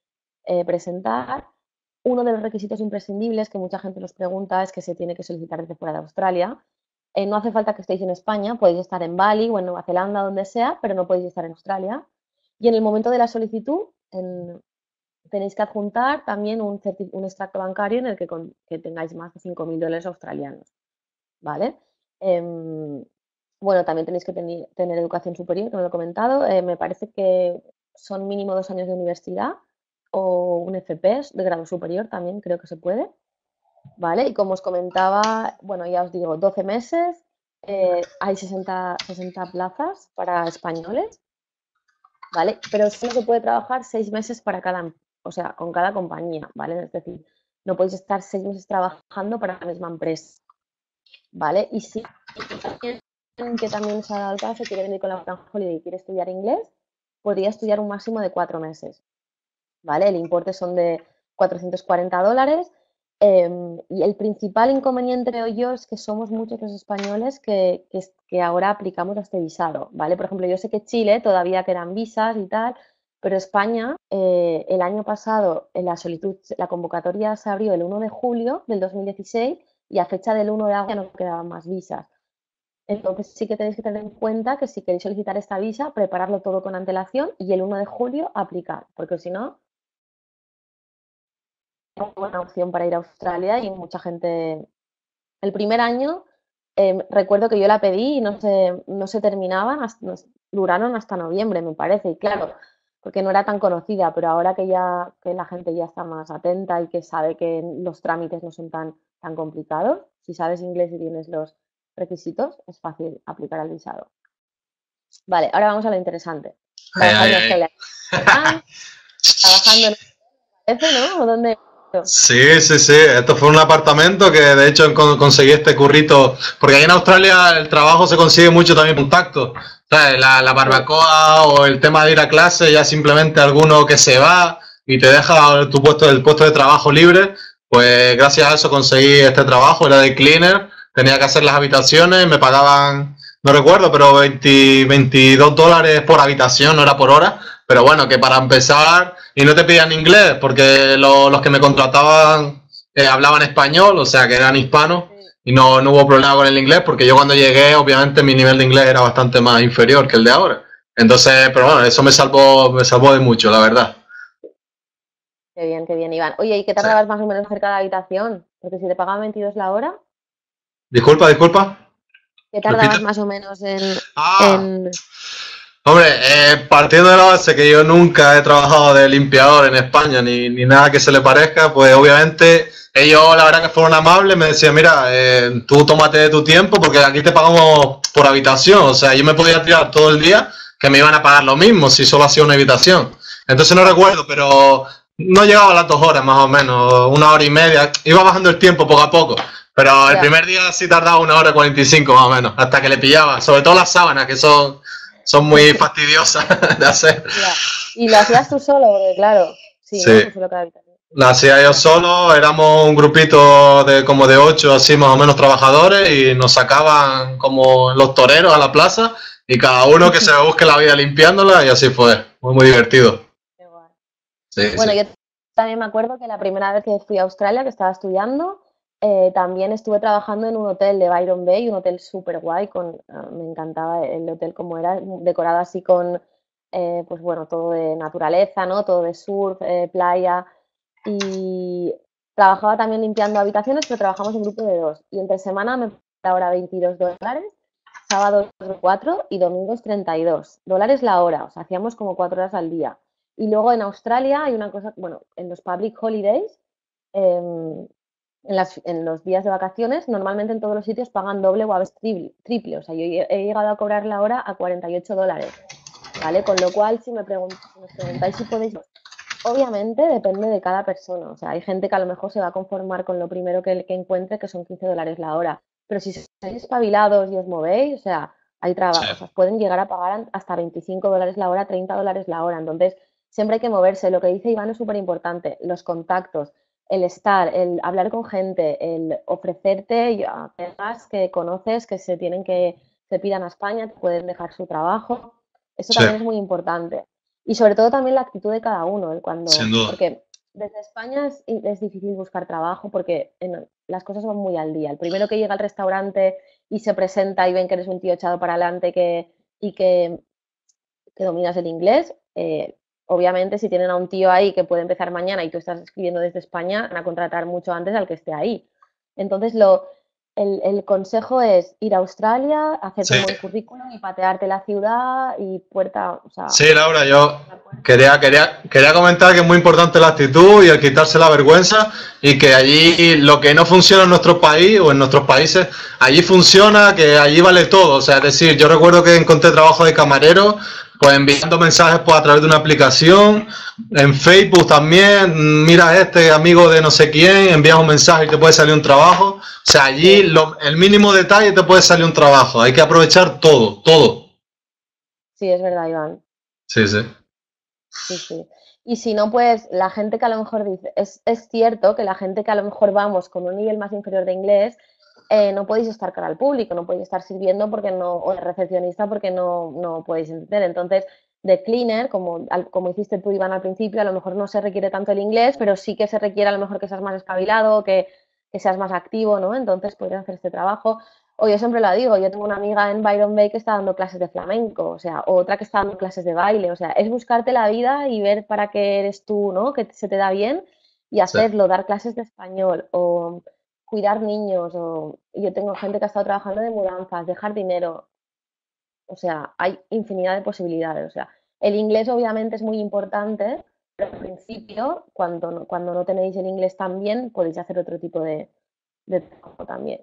presentar. Uno de los requisitos imprescindibles que mucha gente nos pregunta es que se tiene que solicitar desde fuera de Australia. No hace falta que estéis en España, podéis estar en Bali o en Nueva Zelanda, donde sea, pero no podéis estar en Australia. Y en el momento de la solicitud tenéis que adjuntar también un extracto bancario en el que tengáis más de 5.000 dólares australianos, ¿vale? Em, bueno, también tenéis que tener educación superior, que no lo he comentado. Me parece que son mínimo 2 años de universidad o un FP de grado superior también creo que se puede, ¿vale? Y como os comentaba, bueno, ya os digo, 12 meses, hay 60 plazas para españoles, ¿vale? Pero solo se puede trabajar 6 meses para o sea, con cada compañía, ¿vale? Es decir, no podéis estar 6 meses trabajando para la misma empresa, ¿vale? Y si alguien que también se ha dado el caso quiere venir con la Plan Holiday y quiere estudiar inglés, podría estudiar un máximo de 4 meses, ¿vale? El importe son de 440 dólares. Y el principal inconveniente, creo yo, es que somos muchos los españoles que ahora aplicamos a este visado, ¿vale? Por ejemplo, yo sé que Chile todavía quedan visas y tal, pero España, el año pasado, en la convocatoria se abrió el 1 de julio del 2016 y a fecha del 1 de agosto ya no quedaban más visas. Entonces sí que tenéis que tener en cuenta que si queréis solicitar esta visa, prepararlo todo con antelación y el 1 de julio aplicar, porque si no, es una buena opción para ir a Australia y mucha gente. El primer año recuerdo que yo la pedí y no se terminaban, duraron hasta noviembre, me parece, y claro, porque no era tan conocida, pero ahora que la gente ya está más atenta y que sabe que los trámites no son tan complicados, si sabes inglés y tienes los requisitos, es fácil aplicar al visado. Vale, ahora vamos a lo interesante. Ay, Estabas ay, ahí en ay. Australia, trabajando en ese, ¿no? ¿O dónde? Sí, sí, sí. Esto fue un apartamento que de hecho conseguí este currito, porque ahí en Australia el trabajo se consigue mucho también contacto. ¿Sabes? La Sí, barbacoa o el tema de ir a clase, ya simplemente alguno que se va y te deja el puesto de trabajo libre. Pues gracias a eso conseguí este trabajo, era de cleaner, tenía que hacer las habitaciones, me pagaban, no recuerdo, pero 22 dólares por habitación, no era por hora. Pero bueno, que para empezar, y no te pedían inglés, porque los que me contrataban hablaban español, o sea que eran hispanos, sí. y no hubo problema con el inglés, porque yo cuando llegué, obviamente mi nivel de inglés era bastante más inferior que el de ahora. Entonces, pero bueno, eso me salvó de mucho, la verdad. Qué bien, Iván. Oye, ¿y qué Sí. tardabas más o menos cerca de la habitación? Porque si te pagaban 22 la hora, Disculpa, disculpa. ¿qué Repite. tardabas más o menos Ah, en... hombre, partiendo de la base que yo nunca he trabajado de limpiador en España ni nada que se le parezca, pues obviamente ellos la verdad que fueron amables, me decían, mira, tú tómate tu tiempo porque aquí te pagamos por habitación, o sea, yo me podía tirar todo el día que me iban a pagar lo mismo si solo hacía una habitación. Entonces no recuerdo, pero no llegaba a las 2 horas más o menos, 1 hora y media, iba bajando el tiempo poco a poco. Pero el Ya, primer día sí tardaba 1 hora y 45 más o menos, hasta que le pillaba, sobre todo las sábanas, que son muy fastidiosas de hacer. ya. ¿Y lo hacías tú solo? Porque claro, sí, ¿no? Sí, Tú solo cada habitación. la hacía yo Ya, solo, éramos un grupito de como de 8 así más o menos trabajadores y nos sacaban como los toreros a la plaza y cada uno que se busque la vida limpiándola y así fue, muy divertido. qué guay. Sí, Bueno, sí. yo también me acuerdo que la primera vez que fui a Australia, que estaba estudiando, también estuve trabajando en un hotel de Byron Bay, un hotel súper guay, me encantaba el hotel como era, decorado así con, pues bueno, todo de naturaleza, ¿no? Todo de surf, playa, y trabajaba también limpiando habitaciones, pero trabajamos en grupo de dos, y entre semana me pagaba ahora 22 dólares, sábados 4 y domingos 32 dólares la hora, o sea, hacíamos como 4 horas al día. Y luego en Australia hay una cosa, bueno, en los public holidays, em, en los días de vacaciones, normalmente en todos los sitios pagan doble o a veces triple. O sea, yo he llegado a cobrar la hora a 48 dólares, ¿vale? Con lo cual, si nos preguntáis si podéis, obviamente depende de cada persona. O sea, hay gente que a lo mejor se va a conformar con lo primero que encuentre, que son 15 dólares la hora. Pero si sois espabilados y os movéis, o sea, hay Sí. trabajo, o sea, pueden llegar a pagar hasta 25 dólares la hora, 30 dólares la hora. Entonces, siempre hay que moverse. Lo que dice Iván es súper importante. Los contactos, el estar, el hablar con gente, el ofrecerte a personas que conoces que se pidan a España, te pueden dejar su trabajo. Eso Sí, también es muy importante. Y sobre todo también la actitud de cada uno, sin duda. porque desde España es difícil buscar trabajo porque las cosas van muy al día. El primero que llega al restaurante y se presenta y ven que eres un tío echado para adelante y que dominas el inglés, obviamente si tienen a un tío ahí que puede empezar mañana y tú estás escribiendo desde España, van a contratar mucho antes al que esté ahí. Entonces, el consejo es ir a Australia, hacerte Sí, un buen currículum y patearte la ciudad y puerta, o sea, sí, Laura, yo la puerta. quería comentar que es muy importante la actitud y el quitarse la vergüenza y que allí lo que no funciona en nuestro país o en nuestros países, allí funciona, que allí vale todo. O sea, es decir, yo recuerdo que encontré trabajo de camarero, pues enviando mensajes pues, a través de una aplicación, en Facebook también, mira este amigo de no sé quién, envías un mensaje y te puede salir un trabajo. O sea, allí Sí, el mínimo detalle te puede salir un trabajo, hay que aprovechar todo, todo. sí, es verdad, Iván. Sí, sí. Sí, sí. Y si no, pues la gente que a lo mejor dice, es cierto que la gente que a lo mejor vamos con un nivel más inferior de inglés, no podéis estar cara al público, no podéis estar sirviendo porque no, o de recepcionista porque no podéis entender. Entonces, de cleaner, como hiciste tú, Iván, al principio, a lo mejor no se requiere tanto el inglés, pero sí que se requiere a lo mejor que seas más espabilado, que seas más activo, ¿no? Entonces podrías hacer este trabajo. O yo siempre lo digo, yo tengo una amiga en Byron Bay que está dando clases de flamenco, o sea, o otra que está dando clases de baile, o sea, es buscarte la vida y ver para qué eres tú, ¿no? Que se te da bien y Sí. hacerlo, dar clases de español o cuidar niños, o yo tengo gente que ha estado trabajando de mudanzas, de jardinero, o sea, hay infinidad de posibilidades, o sea, el inglés obviamente es muy importante, pero al principio, cuando no tenéis el inglés tan bien, podéis hacer otro tipo de trabajo también.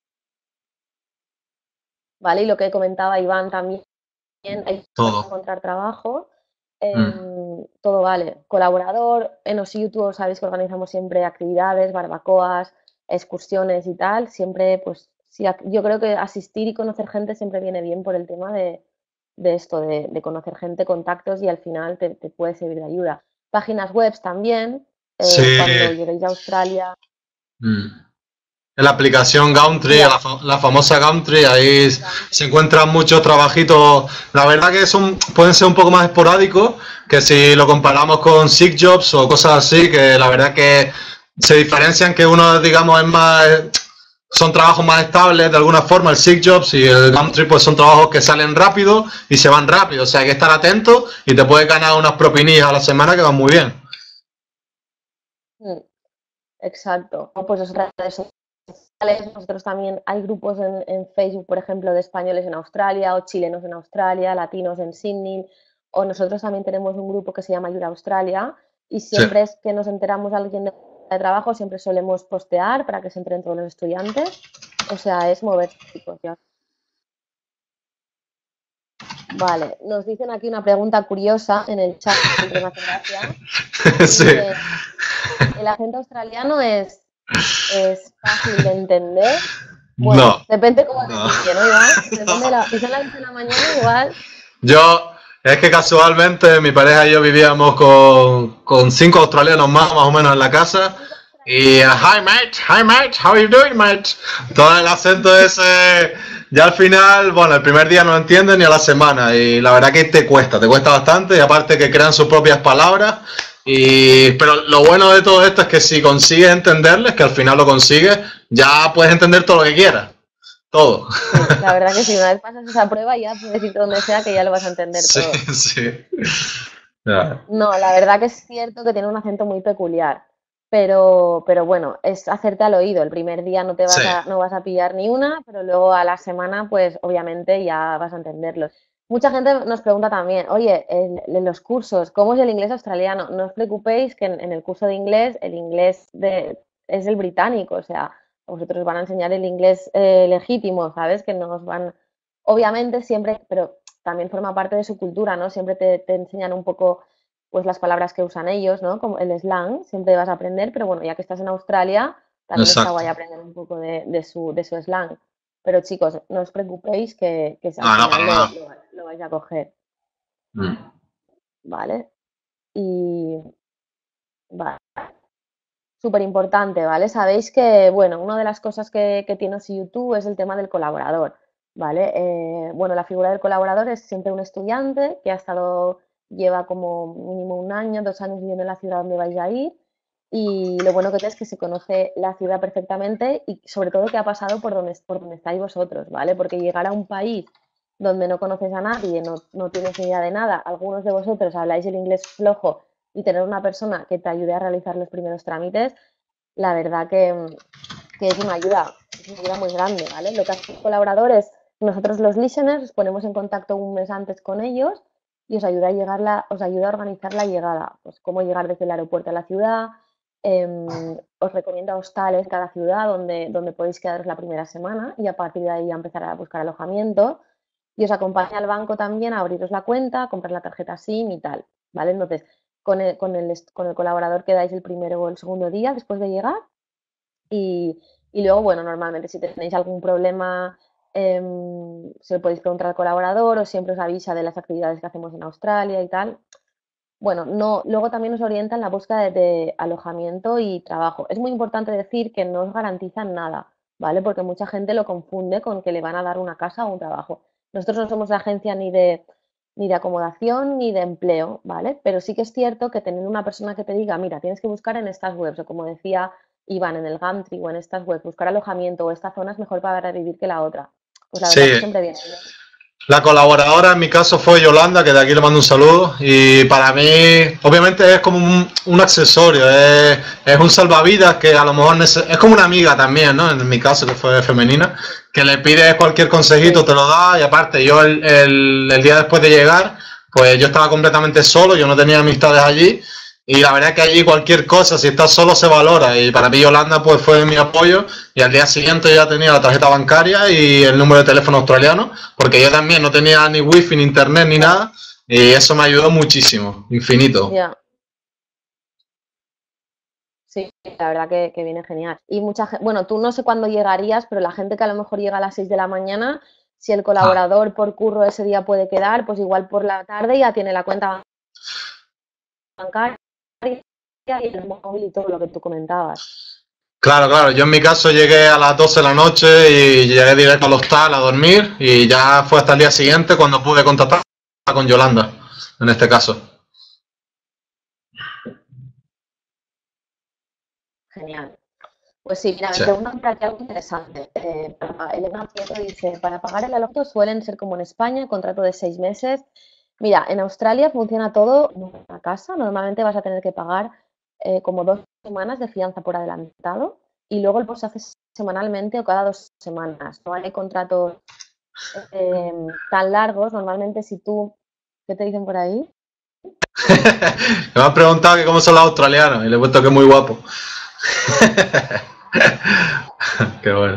¿Vale? Y lo que comentaba Iván también, hay que Todo. encontrar trabajo, Mm. todo vale. Colaborador, en los YouTube sabéis que organizamos siempre actividades, barbacoas, excursiones y tal, siempre pues sí, yo creo que asistir y conocer gente siempre viene bien por el tema de esto, de conocer gente, contactos y al final te puede servir de ayuda. Páginas web también, Sí. cuando lleguéis a Australia, Mm. En la aplicación Gumtree, mira, la famosa Gumtree, ahí se encuentran muchos trabajitos. La verdad que son, pueden ser un poco más esporádicos que si lo comparamos con Sick Jobs o cosas así, que la verdad que se diferencian que uno, digamos, es más, son trabajos más estables de alguna forma, el Sick Jobs y el Gumtree pues son trabajos que salen rápido y se van rápido, o sea hay que estar atento y te puedes ganar unas propinillas a la semana que van muy bien. mm, exacto. O pues otras redes sociales, nosotros también hay grupos en Facebook, por ejemplo, de españoles en Australia o chilenos en Australia, latinos en Sydney, o nosotros también tenemos un grupo que se llama Ayuda Australia y Sí. siempre es que nos enteramos de alguien de trabajo, siempre solemos postear para que se enteren todos los estudiantes. O sea, es moverse, chicos. Ya. Vale, nos dicen aquí una pregunta curiosa en el chat, siempre me hace gracia. Sí. Dice, ¿el acento australiano es fácil de entender? Bueno, No. depende cómo te No. pille, ¿no, Iván? Depende de si son las 10 de la mañana, igual. Yo, es que casualmente mi pareja y yo vivíamos con cinco australianos más o menos en la casa. Cinco Y australianos. hi mate, how are you doing, mate? Todo el acento ese, ya al final, bueno, el primer día no entienden ni a la semana. Y la verdad que te cuesta bastante. Y aparte que crean sus propias palabras. Pero lo bueno de todo esto es que si consigues entenderles, que al final lo consigues, ya puedes entender todo lo que quieras. Todo. Sí, la verdad que sí, una vez pasas esa prueba ya puedes ir donde sea que ya lo vas a entender Sí, todo. sí. Ya. No, la verdad que es cierto que tiene un acento muy peculiar, pero bueno, es hacerte al oído. El primer día Sí. no vas a pillar ni una, pero luego a la semana, pues obviamente ya vas a entenderlos. Mucha gente nos pregunta también, oye, en los cursos, ¿cómo es el inglés australiano? No os preocupéis que en el curso de inglés, es el británico, o sea, a vosotros van a enseñar el inglés legítimo, ¿sabes? Que nos van, obviamente siempre, pero también forma parte de su cultura, ¿no? Siempre te enseñan un poco pues las palabras que usan ellos, ¿no? Como el slang, siempre vas a aprender, pero bueno, ya que estás en Australia, también está Exacto. guay aprender un poco de su slang. Pero chicos, no os preocupéis que al No, no, para final nada. lo vais a coger, Mm. ¿vale? Y vale, súper importante, ¿vale? Sabéis que, bueno, una de las cosas que tiene YouTube es el tema del colaborador, ¿vale? Bueno, la figura del colaborador es siempre un estudiante que lleva como mínimo un año, 2 años viviendo en la ciudad donde vais a ir y lo bueno que tiene es que se conoce la ciudad perfectamente y sobre todo que ha pasado por donde estáis vosotros, ¿vale? Porque llegar a un país donde no conoces a nadie, no tienes ni idea de nada, algunos de vosotros habláis el inglés flojo y tener una persona que te ayude a realizar los primeros trámites, la verdad que es una ayuda muy grande, ¿vale? Lo que hacen los colaboradores, nosotros los listeners, os ponemos en contacto un mes antes con ellos y os ayuda a organizar la llegada, pues cómo llegar desde el aeropuerto a la ciudad, os recomienda hostales cada ciudad donde podéis quedaros la primera semana y a partir de ahí ya empezar a buscar alojamiento y os acompaña al banco también a abriros la cuenta, a comprar la tarjeta SIM y tal, ¿vale? Entonces, con el colaborador quedáis el primero o el segundo día después de llegar y luego, bueno, normalmente si tenéis algún problema, se lo podéis preguntar al colaborador o siempre os avisa de las actividades que hacemos en Australia y tal. Bueno, no, luego también nos orienta en la búsqueda de alojamiento y trabajo. Es muy importante decir que no os garantizan nada, ¿vale? Porque mucha gente lo confunde con que le van a dar una casa o un trabajo. Nosotros no somos agencia ni de acomodación ni de empleo, ¿vale? Pero sí que es cierto que tener una persona que te diga, mira, tienes que buscar en estas webs, o como decía Iván, en el Gumtree o en estas webs, buscar alojamiento o esta zona es mejor para vivir que la otra. Pues la verdad que Sí, siempre viene bien. la colaboradora en mi caso fue Yolanda, que de aquí le mando un saludo. Y para mí, obviamente es como un accesorio, es un salvavidas que a lo mejor es como una amiga también, ¿no? En mi caso, que fue femenina, que le pides cualquier consejito, Sí, te lo da. Y aparte, yo el día después de llegar, pues yo estaba completamente solo, yo no tenía amistades allí. Y la verdad es que allí cualquier cosa, si estás solo, se valora. Y para mí Yolanda pues fue mi apoyo. Y al día siguiente ya tenía la tarjeta bancaria y el número de teléfono australiano, porque yo también no tenía ni wifi, ni internet, ni ya, nada. Y eso me ayudó muchísimo, infinito. ya. Sí, la verdad que viene genial. Y mucha gente, bueno, tú no sé cuándo llegarías, pero la gente que a lo mejor llega a las 6 de la mañana, si el Ah, colaborador por curro ese día puede quedar, pues igual por la tarde ya tiene la cuenta bancaria y el móvil y todo lo que tú comentabas. claro, claro. Yo en mi caso llegué a las 12 de la noche y llegué directo al hostal a dormir. Y ya fue hasta el día siguiente cuando pude contactar con Yolanda, en este caso. Genial. Pues sí, mira, me Sí. preguntan por aquí algo interesante. Elena Prieto dice, para pagar el alojamiento suelen ser como en España, contrato de 6 meses. Mira, en Australia funciona todo en una casa. Normalmente vas a tener que pagar como 2 semanas de fianza por adelantado y luego el pago se hace semanalmente o cada 2 semanas. No hay contratos tan largos. Normalmente si tú, ¿qué te dicen por ahí? Me han preguntado que cómo son los australianos y le he puesto que es muy guapo. Qué bueno.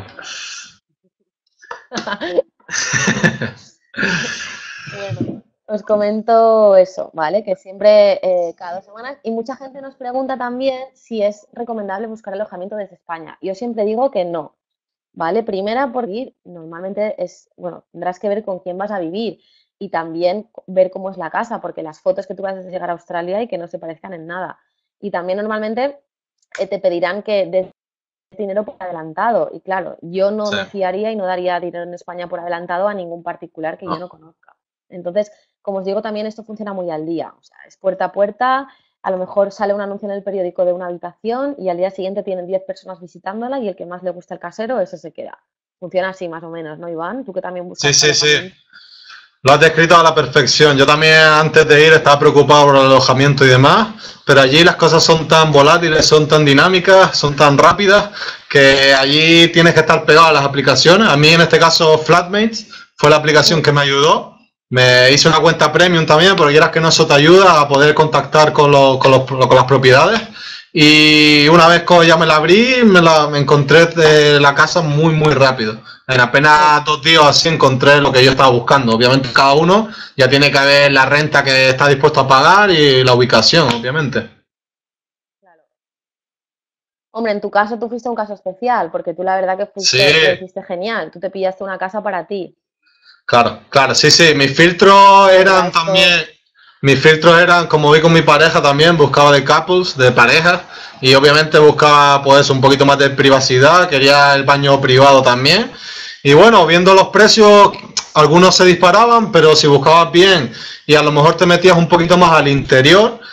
Bueno, os comento eso, ¿vale? Que siempre cada 2 semanas y mucha gente nos pregunta también si es recomendable buscar alojamiento desde España. Yo siempre digo que no, ¿vale? Primera, porque normalmente es, bueno, tendrás que ver con quién vas a vivir y también ver cómo es la casa, porque las fotos que tú vas a llegar a Australia y que no se parezcan en nada. Y también normalmente te pedirán que des dinero por adelantado. Y claro, yo no Sí. me fiaría y no daría dinero en España por adelantado a ningún particular que yo no conozca. Entonces, como os digo, también esto funciona muy al día. O sea, es puerta a puerta. A lo mejor sale un anuncio en el periódico de una habitación y al día siguiente tienen 10 personas visitándola y el que más le gusta el casero, ese se queda. Funciona así más o menos, ¿no, Iván? Tú que también Sí, buscas sí, sí. alojamiento. Lo has descrito a la perfección. Yo también antes de ir estaba preocupado por el alojamiento y demás, pero allí las cosas son tan volátiles, son tan dinámicas, son tan rápidas, que allí tienes que estar pegado a las aplicaciones. A mí en este caso Flatmates fue la aplicación que me ayudó. Me hice una cuenta premium también, pero quieras que no, eso te ayuda a poder contactar con las propiedades. Y una vez que ya me la abrí, me encontré de la casa muy, muy rápido. En Sí, apenas 2 días así encontré lo que yo estaba buscando. Obviamente cada uno ya tiene que ver la renta que está dispuesto a pagar y la ubicación, obviamente. claro. Hombre, en tu caso tú fuiste un caso especial, porque tú la verdad que Sí, fuiste, lo hiciste genial. Tú te pillaste una casa para ti. claro, claro, sí, sí. El resto, Mis filtros eran, como vi con mi pareja también, buscaba de couples, de parejas, y obviamente buscaba pues un poquito más de privacidad, quería el baño privado también. Y bueno, viendo los precios, algunos se disparaban, pero si buscabas bien y a lo mejor te metías un poquito más al interior,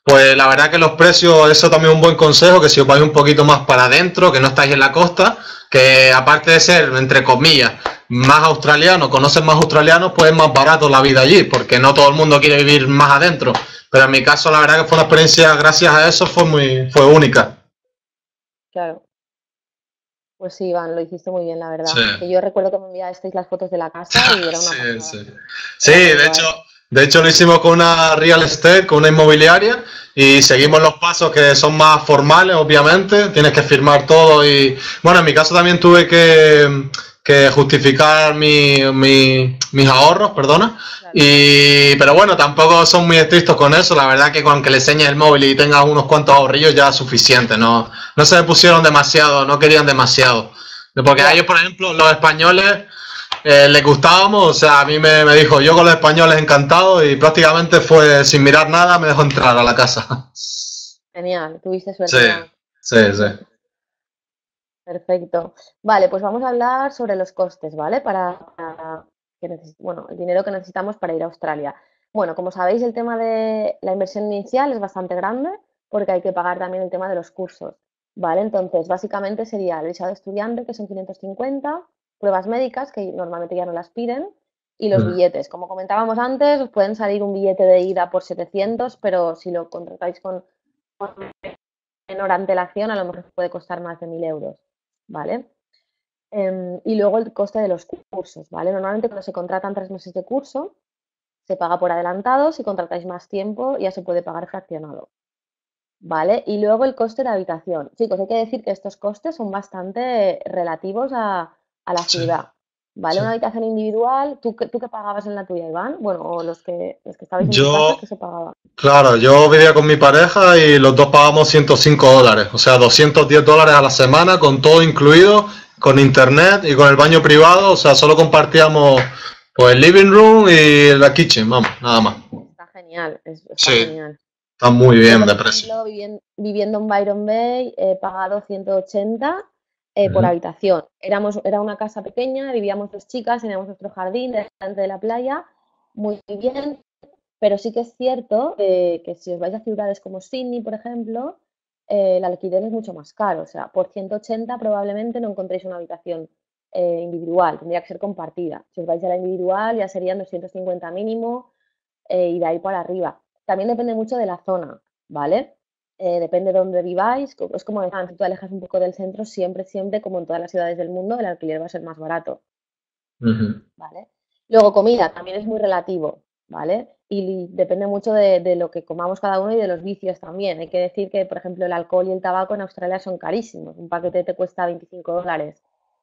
Pues la verdad que los precios, eso también es un buen consejo, que si os vais un poquito más para adentro, que no estáis en la costa, que aparte de ser, entre comillas, más australiano, conocen más australianos, pues es más barato la vida allí, porque no todo el mundo quiere vivir más adentro. Pero en mi caso, la verdad que fue una experiencia, gracias a eso, fue única. Claro. Pues sí, Iván, lo hiciste muy bien, la verdad. Sí. Que yo recuerdo que me enviasteis las fotos de la casa y era una Sí, pasada. sí. Sí, Era muy de guay. hecho, de hecho lo hicimos con una real estate, con una inmobiliaria, y seguimos los pasos que son más formales, obviamente. Tienes que firmar todo y, bueno, en mi caso también tuve que justificar mis ahorros, perdona. Claro. Y, pero bueno, tampoco son muy estrictos con eso. La verdad que con que le enseñes el móvil y tengas unos cuantos ahorrillos ya es suficiente. No, no se me pusieron demasiado, no querían demasiado. Porque a Ya, ellos, por ejemplo, los españoles les gustábamos, o sea, a mí me dijo, yo con los españoles encantado y prácticamente fue sin mirar nada, me dejó entrar a la casa. genial, tuviste Sí, suerte, Iván. sí, sí. Perfecto. Vale, pues vamos a hablar sobre los costes, ¿vale? Bueno, el dinero que necesitamos para ir a Australia. Bueno, como sabéis, el tema de la inversión inicial es bastante grande porque hay que pagar también el tema de los cursos, ¿vale? Entonces, básicamente sería el visado de estudiante, que son 550, pruebas médicas, que normalmente ya no las piden, y los Mm. billetes. Como comentábamos antes, os pueden salir un billete de ida por 700, pero si lo contratáis con menor antelación, a lo mejor puede costar más de 1.000 euros, ¿vale? Y luego el coste de los cursos, ¿vale? Normalmente cuando se contratan 3 meses de curso, se paga por adelantado, si contratáis más tiempo ya se puede pagar fraccionado, ¿vale? Y luego el coste de habitación. Chicos, hay que decir que estos costes son bastante relativos a la Sí, ciudad, ¿vale? sí. Una habitación individual, ¿tú qué pagabas en la tuya, Iván? Bueno, o los que estabais en tu casa, Yo, ¿qué se pagaba? claro, yo vivía con mi pareja y los dos pagamos $105, o sea, $210 a la semana con todo incluido, con internet y con el baño privado, o sea, solo compartíamos pues el living room y la kitchen, vamos, nada más. Está genial, está Sí, genial. está muy Yo, bien por de precio. ejemplo, viviendo en Byron Bay, he pagado 180 por Ujú. habitación. Era una casa pequeña, vivíamos 2 chicas, teníamos nuestro jardín delante de la playa, muy bien, pero sí que es cierto que si os vais a ciudades como Sydney, por ejemplo, el alquiler es mucho más caro. O sea, por 180 probablemente no encontréis una habitación individual, tendría que ser compartida. Si os vais a la individual ya serían 250 mínimo y de ahí para arriba. También depende mucho de la zona, ¿vale? Depende de dónde viváis. Es como decían, si tú te alejas un poco del centro, siempre, siempre, como en todas las ciudades del mundo, el alquiler va a ser más barato, Ujú. ¿vale? Luego, comida también es muy relativo, ¿vale? Y depende mucho de lo que comamos cada uno y de los vicios también. Hay que decir que, por ejemplo, el alcohol y el tabaco en Australia son carísimos. Un paquete te cuesta 25 dólares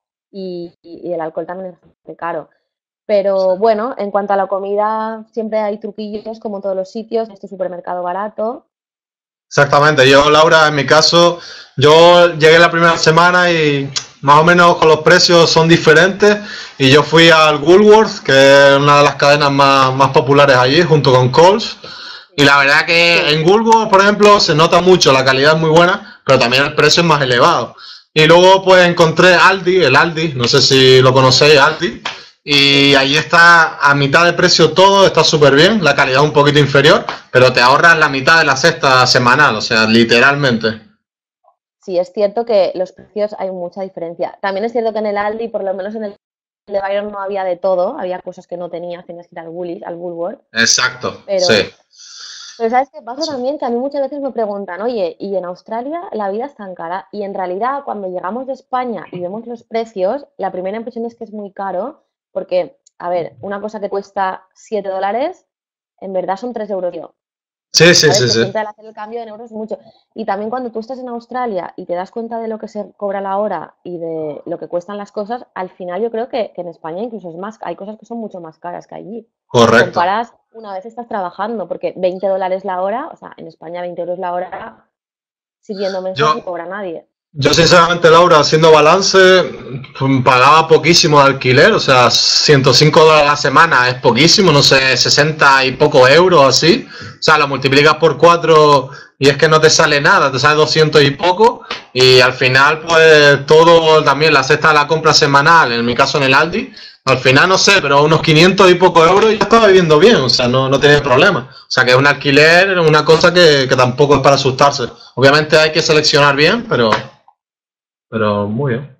y el alcohol también es bastante caro. Pero bueno, en cuanto a la comida, siempre hay truquillos como en todos los sitios, este supermercado barato. Exactamente, yo Laura, en mi caso, yo llegué la primera semana y más o menos con los precios son diferentes y yo fui al Woolworth, que es una de las cadenas más populares allí, junto con Coles, y Sí, la verdad que sí, en Woolworth, por ejemplo, se nota mucho, la calidad es muy buena, pero también el precio es más elevado. Y luego pues encontré Aldi, el Aldi, no sé si lo conocéis, Aldi, sí. y ahí está a mitad de precio todo, está súper bien, la calidad un poquito inferior, pero te ahorras la mitad de la cesta semanal, o sea, literalmente. Sí, es cierto que los precios hay mucha diferencia. También es cierto que en el Aldi, por lo menos en el de Byron no había de todo, había cosas que no tenías, tenías que ir al Woolies, al Woolworth, Exacto, sí. pero, pero ¿sabes qué pasa Sí. también? Que a mí muchas veces me preguntan, oye, ¿y en Australia la vida es tan cara? Y en realidad cuando llegamos de España y vemos los precios, la primera impresión es que es muy caro, porque, a ver, una cosa que cuesta 7 dólares, en verdad son 3 euros. Sí, sí, ¿Sabes? sí, Que sí. siempre al hacer el cambio en euros es mucho. Y también cuando tú estás en Australia y te das cuenta de lo que se cobra la hora y de lo que cuestan las cosas, al final yo creo que en España incluso es más, hay cosas que son mucho más caras que allí. Si Correcto. comparas una vez estás trabajando, porque 20 dólares la hora, o sea, en España 20 euros la hora, sirviendo mesas no Yo, cobra nadie. Yo sinceramente, Laura, haciendo balance, pagaba poquísimo de alquiler, o sea, $105 a la semana es poquísimo, no sé, 60 y pocos euros así. O sea, lo multiplicas por 4 y es que no te sale nada, te sale 200 y poco. Y al final, pues todo también, la cesta de la compra semanal, en mi caso en el Aldi, Al final no sé, pero unos 500 y pocos euros ya estaba viviendo bien, o sea, no tenía problema. O sea, que es un alquiler, una cosa que tampoco es para asustarse. Obviamente hay que seleccionar bien, pero muy bien.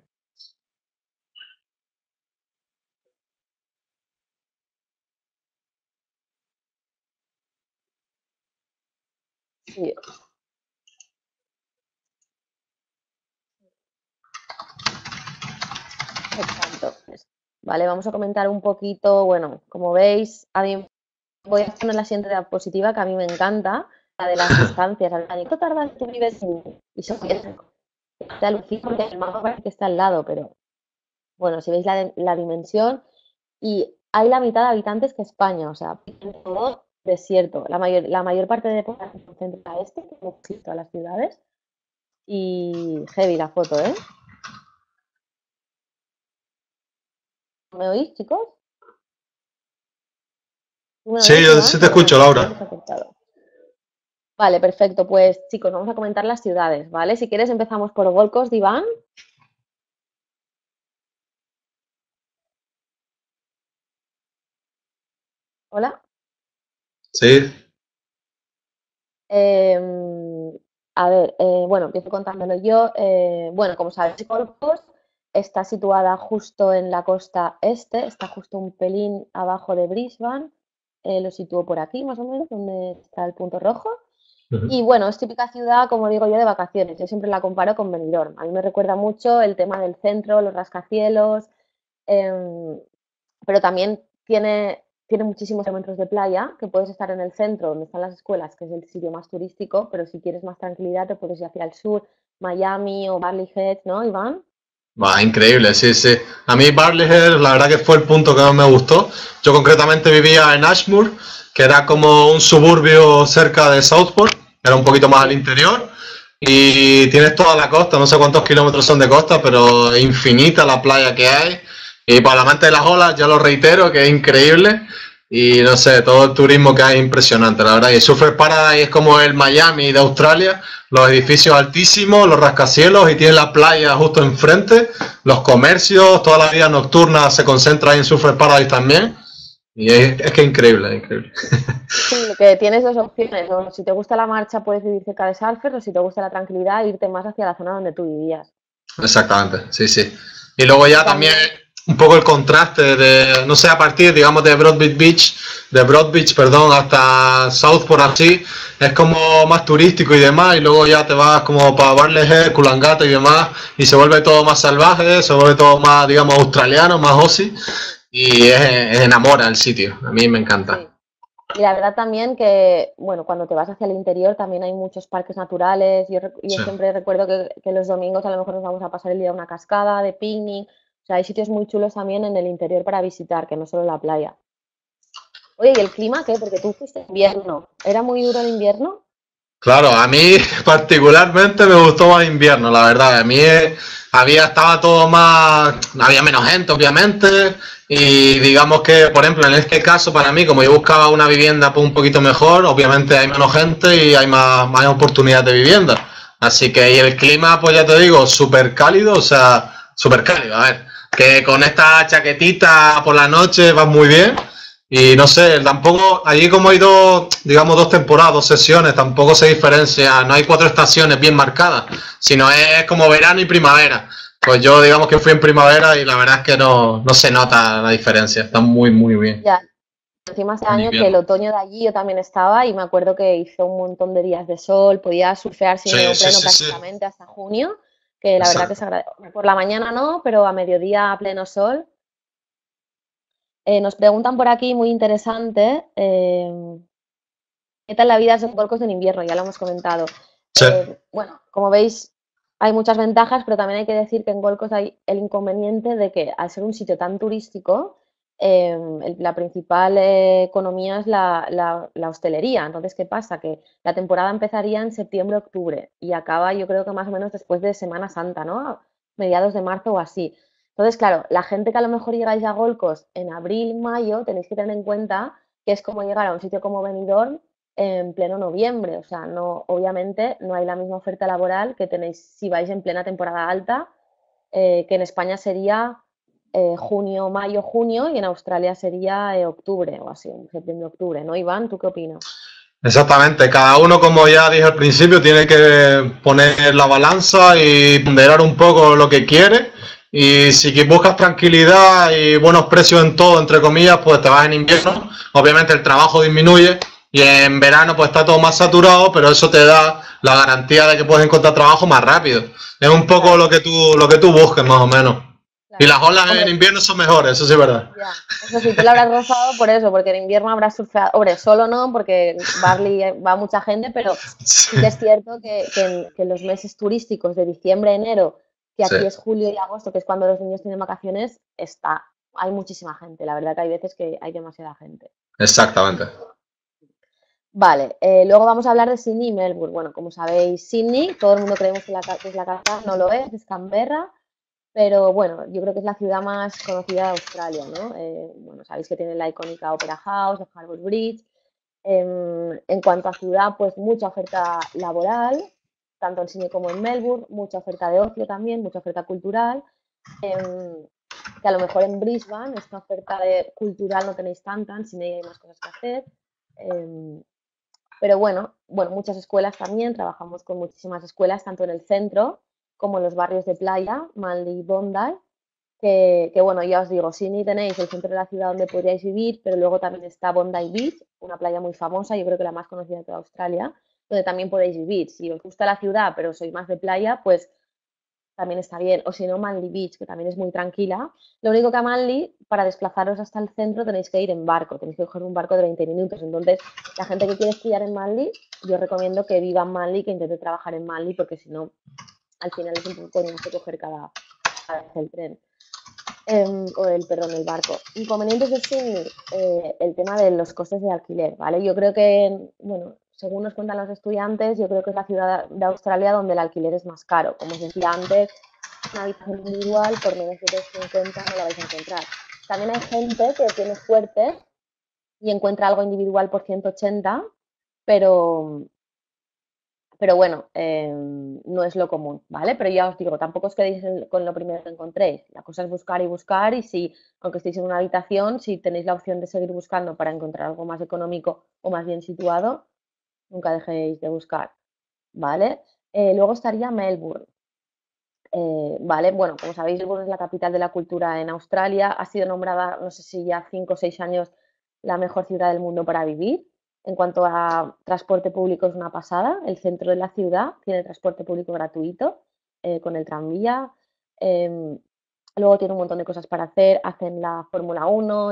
Sí, exacto. Vale, vamos a comentar un poquito, bueno, como veis, a mí voy a poner la siguiente diapositiva que a mí me encanta, la de las distancias. ¿Cuánto tardas tú vives y son te alucina porque el mapa parece que está al lado, pero bueno, si veis la dimensión y hay la mitad de habitantes que España, o sea, todo desierto. La mayor parte de población se concentra a este, que hemos visto a las ciudades, y heavy la foto, ¿eh? ¿Me oís, chicos? ¿Tú me Sí, oís, yo Iván? sí te escucho, Perdona, que creo que Laura. se ha cortado. Vale, perfecto. Pues chicos, vamos a comentar las ciudades, ¿vale? Si quieres empezamos por Gold Coast, Iván. Hola. Sí, Em, a ver, bueno, empiezo contándolo yo. Bueno, como sabéis, Gold Coast está situada justo en la costa este, está justo un pelín abajo de Brisbane. Lo sitúo por aquí, más o menos, donde está el punto rojo. Y bueno, es típica ciudad, como digo yo, de vacaciones. Yo siempre la comparo con Benidorm. A mí me recuerda mucho el tema del centro, los rascacielos, em, pero también tiene muchísimos kilómetros de playa, que puedes estar en el centro, donde están las escuelas, que es el sitio más turístico, pero si quieres más tranquilidad te puedes ir hacia el sur, Miami o Barley Head, ¿no, Iván? va, increíble, sí, sí. A mí Barley Head, la verdad que fue el punto que más me gustó. Yo concretamente vivía en Ashmore, que era como un suburbio cerca de Southport, era un poquito más al Sí. interior. Y tienes toda la costa, no sé cuántos kilómetros son de costa, pero infinita la playa que hay. Y para el amante de las olas, ya lo reitero, que es increíble. Y no sé, todo el turismo que hay es impresionante, la verdad. Y Surfers Paradise es como el Miami de Australia, los edificios altísimos, los rascacielos y tiene la playa justo enfrente, los comercios, toda la vida nocturna se concentra ahí en Surfers Paradise también. Y es que es increíble, es increíble. Sí, que tienes dos opciones, o si te gusta la marcha puedes vivir cerca de surfers, o si te gusta la tranquilidad, irte más hacia la zona donde tú vivías. Exactamente, sí, sí. Y luego Y ya también también, un poco el contraste de, no sé, a partir, digamos, de Broad Beach, perdón, hasta South por así, es como más turístico y demás, y luego ya te vas como para Barley Head, Coolangatta y demás, y se vuelve todo más salvaje, se vuelve todo más, digamos, australiano, más Aussie, y enamora el sitio, a mí me encanta. sí. Y la verdad también que, bueno, cuando te vas hacia el interior también hay muchos parques naturales. Yo Sí. siempre recuerdo que los domingos a lo mejor nos vamos a pasar el día a una cascada de picnic. O sea, hay sitios muy chulos también en el interior para visitar, que no solo la playa. Oye, ¿y el clima qué? Porque tú fuiste en invierno. ¿Era muy duro el invierno? Claro, a mí particularmente me gustó más invierno, la verdad. A mí estaba todo más, había menos gente, obviamente, y digamos que, por ejemplo, en este caso, para mí, como yo buscaba una vivienda pues, un poquito mejor, obviamente hay menos gente y hay más oportunidades de vivienda. Así que, y el clima, pues ya te digo, súper cálido, o sea, súper cálido, a ver, que con esta chaquetita por la noche vas muy bien. Y no sé, tampoco, allí como hay dos, digamos, dos temporadas, dos sesiones, tampoco se diferencia, no hay cuatro estaciones bien marcadas, sino es como verano y primavera. Pues yo digamos que fui en primavera y la verdad es que no se nota la diferencia, está muy, muy bien. Ya, encima este En año que el invierno. otoño de allí yo también estaba y me acuerdo que hizo un montón de días de sol, podía surfear sin Sí, sí, neopreno sí, sí, prácticamente hasta junio, que la verdad que exacto. se agradece. Por la mañana no, pero a mediodía a pleno sol. Nos preguntan por aquí, muy interesante, ¿qué tal la vida en Golcos en invierno? Ya lo hemos comentado. Sí, Bueno, como veis, hay muchas ventajas, pero también hay que decir que en Golcos hay el inconveniente de que al ser un sitio tan turístico, la principal economía es la hostelería. Entonces, ¿qué pasa? Que la temporada empezaría en septiembre-octubre y acaba yo creo que más o menos después de Semana Santa, ¿no? Mediados de marzo o así. Entonces, claro, la gente que a lo mejor llegáis a Golcos en abril, mayo, tenéis que tener en cuenta que es como llegar a un sitio como Benidorm en pleno noviembre. O sea, no, obviamente no hay la misma oferta laboral que tenéis si vais en plena temporada alta, que en España sería junio, mayo, junio y en Australia sería octubre o así, septiembre, octubre, ¿no, Iván? ¿Tú qué opinas? Exactamente, cada uno, como ya dije al principio, tiene que poner la balanza y ponderar un poco lo que quiere. Y si buscas tranquilidad y buenos precios en todo, entre comillas, pues te vas en invierno. Obviamente el trabajo disminuye y en verano pues está todo más saturado, pero eso te da la garantía de que puedes encontrar trabajo más rápido. Es un poco Claro, lo que tú busques, más o menos. Y claro. las olas en Hombre, invierno son mejores, eso sí es verdad. ya. Eso sí, tú lo habrás gozado por eso, porque en invierno habrás surfeado. Hombre, solo no, porque Barley va mucha gente, pero sí Sí, que es cierto que en los meses turísticos de diciembre, enero, que sí, aquí es julio y agosto, que es cuando los niños tienen vacaciones, hay muchísima gente. La verdad que hay veces que hay demasiada gente. exactamente. Vale, luego vamos a hablar de Sydney y Melbourne. Bueno, como sabéis, Sydney, todo el mundo creemos que es la capital, no lo es Canberra, pero bueno, yo creo que es la ciudad más conocida de Australia, ¿no? Bueno, sabéis que tiene la icónica Opera House, el Harbour Bridge. En cuanto a ciudad, pues mucha oferta laboral, tanto en Sydney como en Melbourne, mucha oferta de ocio también, mucha oferta cultural. em, que a lo mejor en Brisbane esta oferta cultural no tenéis tanta, en Sydney hay más cosas que hacer. em, pero bueno, muchas escuelas también, trabajamos con muchísimas escuelas, tanto en el centro como en los barrios de playa, Manly y Bondi, que bueno, ya os digo, Sydney tenéis el centro de la ciudad donde podríais vivir, pero luego también está Bondi Beach, una playa muy famosa, yo creo que la más conocida de toda Australia, donde también podéis vivir. Si os gusta la ciudad, pero sois más de playa, pues también está bien. O si no, Manly Beach, que también es muy tranquila. Lo único que a Manly, para desplazaros hasta el centro, tenéis que ir en barco, tenéis que coger un barco de 20 minutos. Entonces, la gente que quiere estudiar en Manly, yo recomiendo que viva en Manly, que intente trabajar en Manly, porque si no, al final es un poco coñazo coger cada vez el tren. Perdón, el barco. Inconvenientes de Sydney, el tema de los costes de alquiler, ¿vale? Yo creo que, bueno, según nos cuentan los estudiantes, yo creo que es la ciudad de Australia donde el alquiler es más caro. Como os decía antes, una habitación individual por menos de 250 no la vais a encontrar. También hay gente que tiene suerte y encuentra algo individual por 180, pero, pero bueno, no es lo común, ¿vale? Pero ya os digo, tampoco os quedéis con lo primero que encontréis. La cosa es buscar y buscar y si, aunque estéis en una habitación, si tenéis la opción de seguir buscando para encontrar algo más económico o más bien situado, nunca dejéis de buscar, ¿vale? Luego estaría Melbourne. Vale, bueno, como sabéis, Melbourne es la capital de la cultura en Australia. Ha sido nombrada, no sé si ya 5 o 6 años, la mejor ciudad del mundo para vivir. En cuanto a transporte público es una pasada. El centro de la ciudad tiene transporte público gratuito con el tranvía. Em, Luego tiene un montón de cosas para hacer. Hacen la Fórmula 1,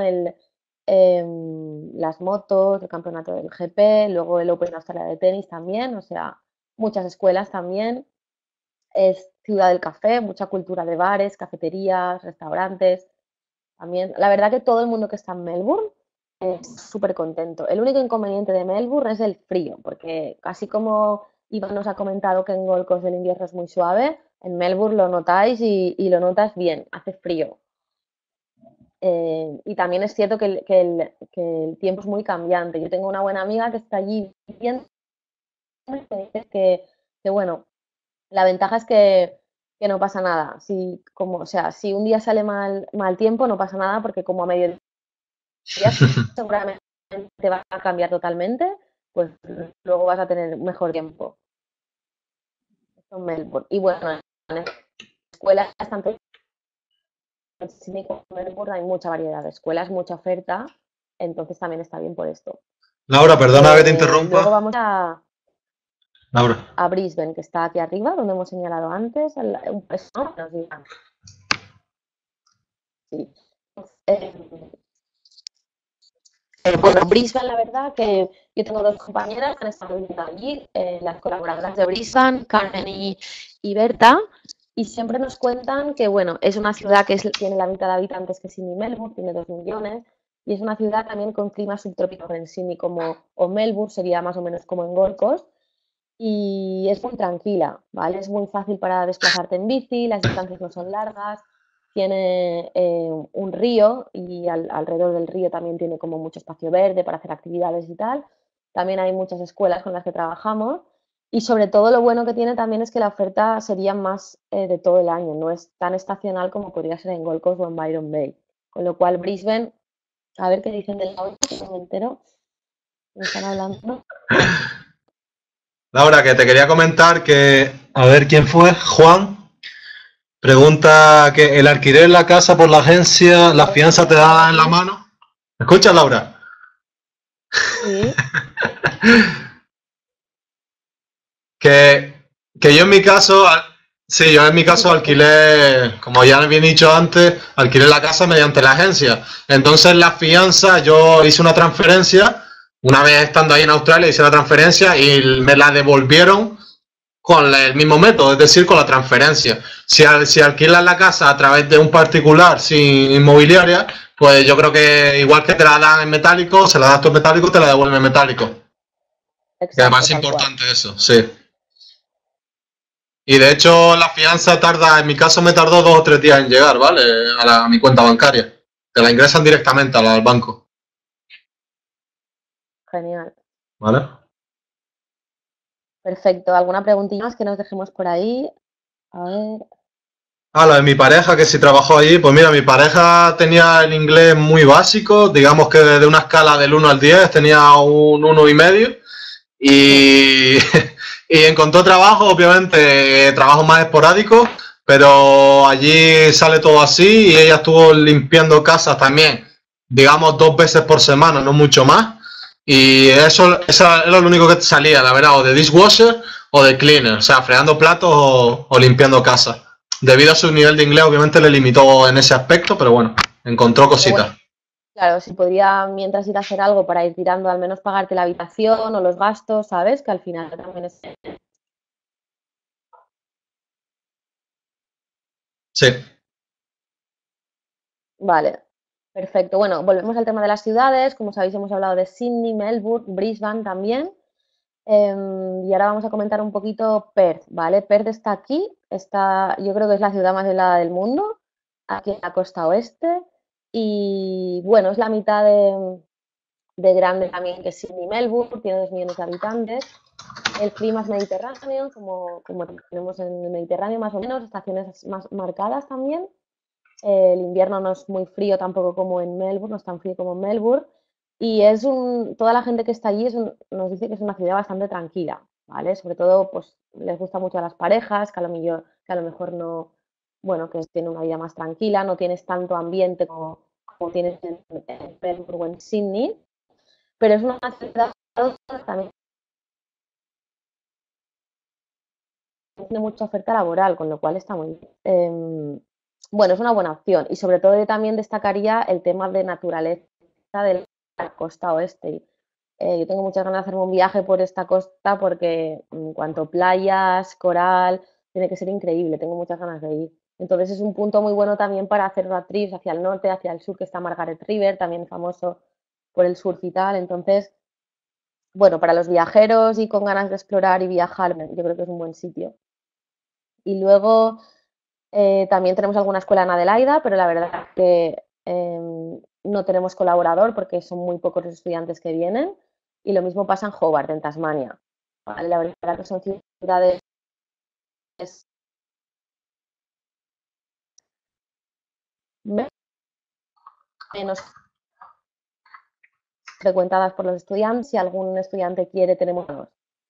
las motos, el campeonato del GP, luego el Open Australia de tenis también. O sea, muchas escuelas también. Es ciudad del café, mucha cultura de bares, cafeterías, restaurantes. También, la verdad que todo el mundo que está en Melbourne es súper contento. El único inconveniente de Melbourne es el frío, porque casi como Iván nos ha comentado que en Gold Coast el invierno es muy suave, en Melbourne lo notáis y lo notas bien, hace frío. Y también es cierto que el tiempo es muy cambiante. Yo tengo una buena amiga que está allí viviendo y me dice que bueno, la ventaja es que no pasa nada. O sea, si un día sale mal tiempo, no pasa nada porque como a mediodía seguramente va a cambiar totalmente, pues luego vas a tener mejor tiempo. Esto en Melbourne. Y bueno, en escuelas, tanto en Sydney como en Melbourne, hay mucha variedad de escuelas, mucha oferta, entonces también está bien por esto. Laura, perdona que te Luego interrumpa. vamos Laura. a Brisbane, que está aquí arriba, donde hemos señalado antes, no, sí. Eh, bueno, Brisbane, la verdad que yo tengo dos compañeras que han estado viviendo allí, las colaboradoras de Brisbane, Carmen y Berta, y siempre nos cuentan que, bueno, es una ciudad que tiene la mitad de habitantes que Sydney y Melbourne, tiene 2 millones, y es una ciudad también con clima subtrópico en Sydney o Melbourne, sería más o menos como en Gold Coast, y es muy tranquila, ¿vale? Es muy fácil para desplazarte en bici, las distancias no son largas, tiene un río y alrededor del río también tiene como mucho espacio verde para hacer actividades y tal. También hay muchas escuelas con las que trabajamos Y sobre todo lo bueno que tiene también es que la oferta sería más de todo el año, no es tan estacional como podría ser en Gold Coast o en Byron Bay. Con lo cual Brisbane, a ver qué dicen del auto, que no me entero, me están hablando. Laura, que te quería comentar que, a ver quién fue, Juan, pregunta que el alquiler en la casa por la agencia, la fianza te da en la mano. ¿Me escuchas, Laura? Sí, Que, que yo en mi caso, sí, yo en mi sí, sí, caso perfecto. alquilé, como ya había dicho antes, alquilé la casa mediante la agencia. Entonces la fianza, yo hice una transferencia, una vez estando ahí en Australia hice la transferencia y me la devolvieron con el mismo método, es decir, con la transferencia. Si alquilas la casa a través de un particular sin inmobiliaria, pues yo creo que igual que te la dan en metálico, se la das tú en metálico, te la devuelven en metálico. Que además Exacto, es tal cual. importante eso, sí. Y de hecho la fianza tarda, en mi caso me tardó 2 o 3 días en llegar, ¿vale? A mi cuenta bancaria. Te la ingresan directamente al banco, Genial. ¿vale? Perfecto. ¿Alguna preguntilla más que nos dejemos por ahí? A ver. Ah, lo de mi pareja, que si trabajó allí, pues mira, mi pareja tenía el inglés muy básico, digamos que de una escala del 1 al 10 tenía un 1,5 Mm. y, y encontró trabajo, obviamente, trabajo más esporádico, pero allí sale todo así y ella estuvo limpiando casas también, digamos 2 veces por semana, no mucho más. Y eso era lo único que salía, la verdad, o de dishwasher o de cleaner, o sea, fregando platos o limpiando casas. Debido a su nivel de inglés, obviamente le limitó en ese aspecto, pero bueno, encontró Pero bueno, cositas. claro, si podría mientras ir a hacer algo para ir tirando, al menos pagarte la habitación o los gastos, ¿sabes? Que al final también es... Sí, Vale, perfecto. Bueno, volvemos al tema de las ciudades. Como sabéis, hemos hablado de Sydney, Melbourne, Brisbane también. Y ahora vamos a comentar un poquito Perth, ¿vale? Perth está aquí, está, yo creo que es la ciudad más helada del mundo, aquí en la costa oeste. Y bueno, es la mitad de grande también que Sydney y Melbourne, tiene 2 millones de habitantes. El clima es mediterráneo, como tenemos en el Mediterráneo más o menos, estaciones más marcadas también. El invierno no es muy frío tampoco como en Melbourne, no es tan frío como en Melbourne. Y toda la gente que está allí nos dice que es una ciudad bastante tranquila, ¿vale? Sobre todo, pues les gusta mucho a las parejas, que a lo mejor no, bueno, que tienen una vida más tranquila, no tienes tanto ambiente como tienes en Melbourne o en Sydney, pero es una ciudad también tiene mucha oferta laboral, con lo cual está muy bien. Bueno, es una buena opción y sobre todo yo también destacaría el tema de naturaleza de la costa oeste. Yo tengo muchas ganas de hacerme un viaje por esta costa porque en cuanto a playas, coral, tiene que ser increíble, tengo muchas ganas de ir. Entonces es un punto muy bueno también para hacer road trips hacia el norte, hacia el sur, que está Margaret River, también famoso por el surf y tal. Entonces, bueno, para los viajeros y con ganas de explorar y viajar, yo creo que es un buen sitio. Y luego también tenemos alguna escuela en Adelaida, pero la verdad es que no tenemos colaborador porque son muy pocos los estudiantes que vienen. Y lo mismo pasa en Hobart, en Tasmania. ¿Vale? La verdad que son ciudades menos frecuentadas por los estudiantes. Si algún estudiante quiere, tenemos menos.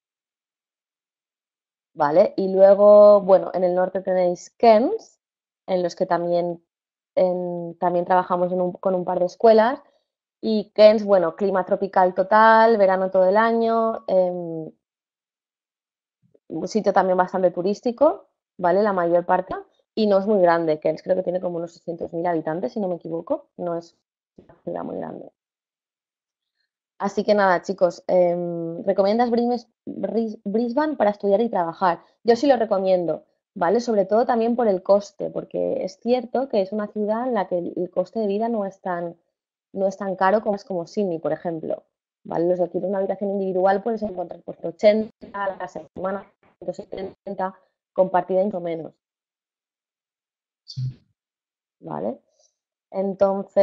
¿Vale? Y luego, bueno, en el norte tenéis Cairns, en los que también trabajamos con un par de escuelas. Y Cairns, bueno, clima tropical total, verano todo el año, un sitio también bastante turístico, ¿vale? La mayor parte. Y no es muy grande, Cairns creo que tiene como unos 600.000 habitantes, si no me equivoco. No es una ciudad muy grande. Así que nada, chicos, ¿recomiendas Brisbane para estudiar y trabajar? Yo sí lo recomiendo, ¿vale? Sobre todo también por el coste, porque es cierto que es una ciudad en la que el coste de vida no es tan caro como Sydney, por ejemplo, ¿vale? Los alquileres de una habitación individual puedes encontrar por 80 a la semana, 170, compartida incluso menos, ¿vale?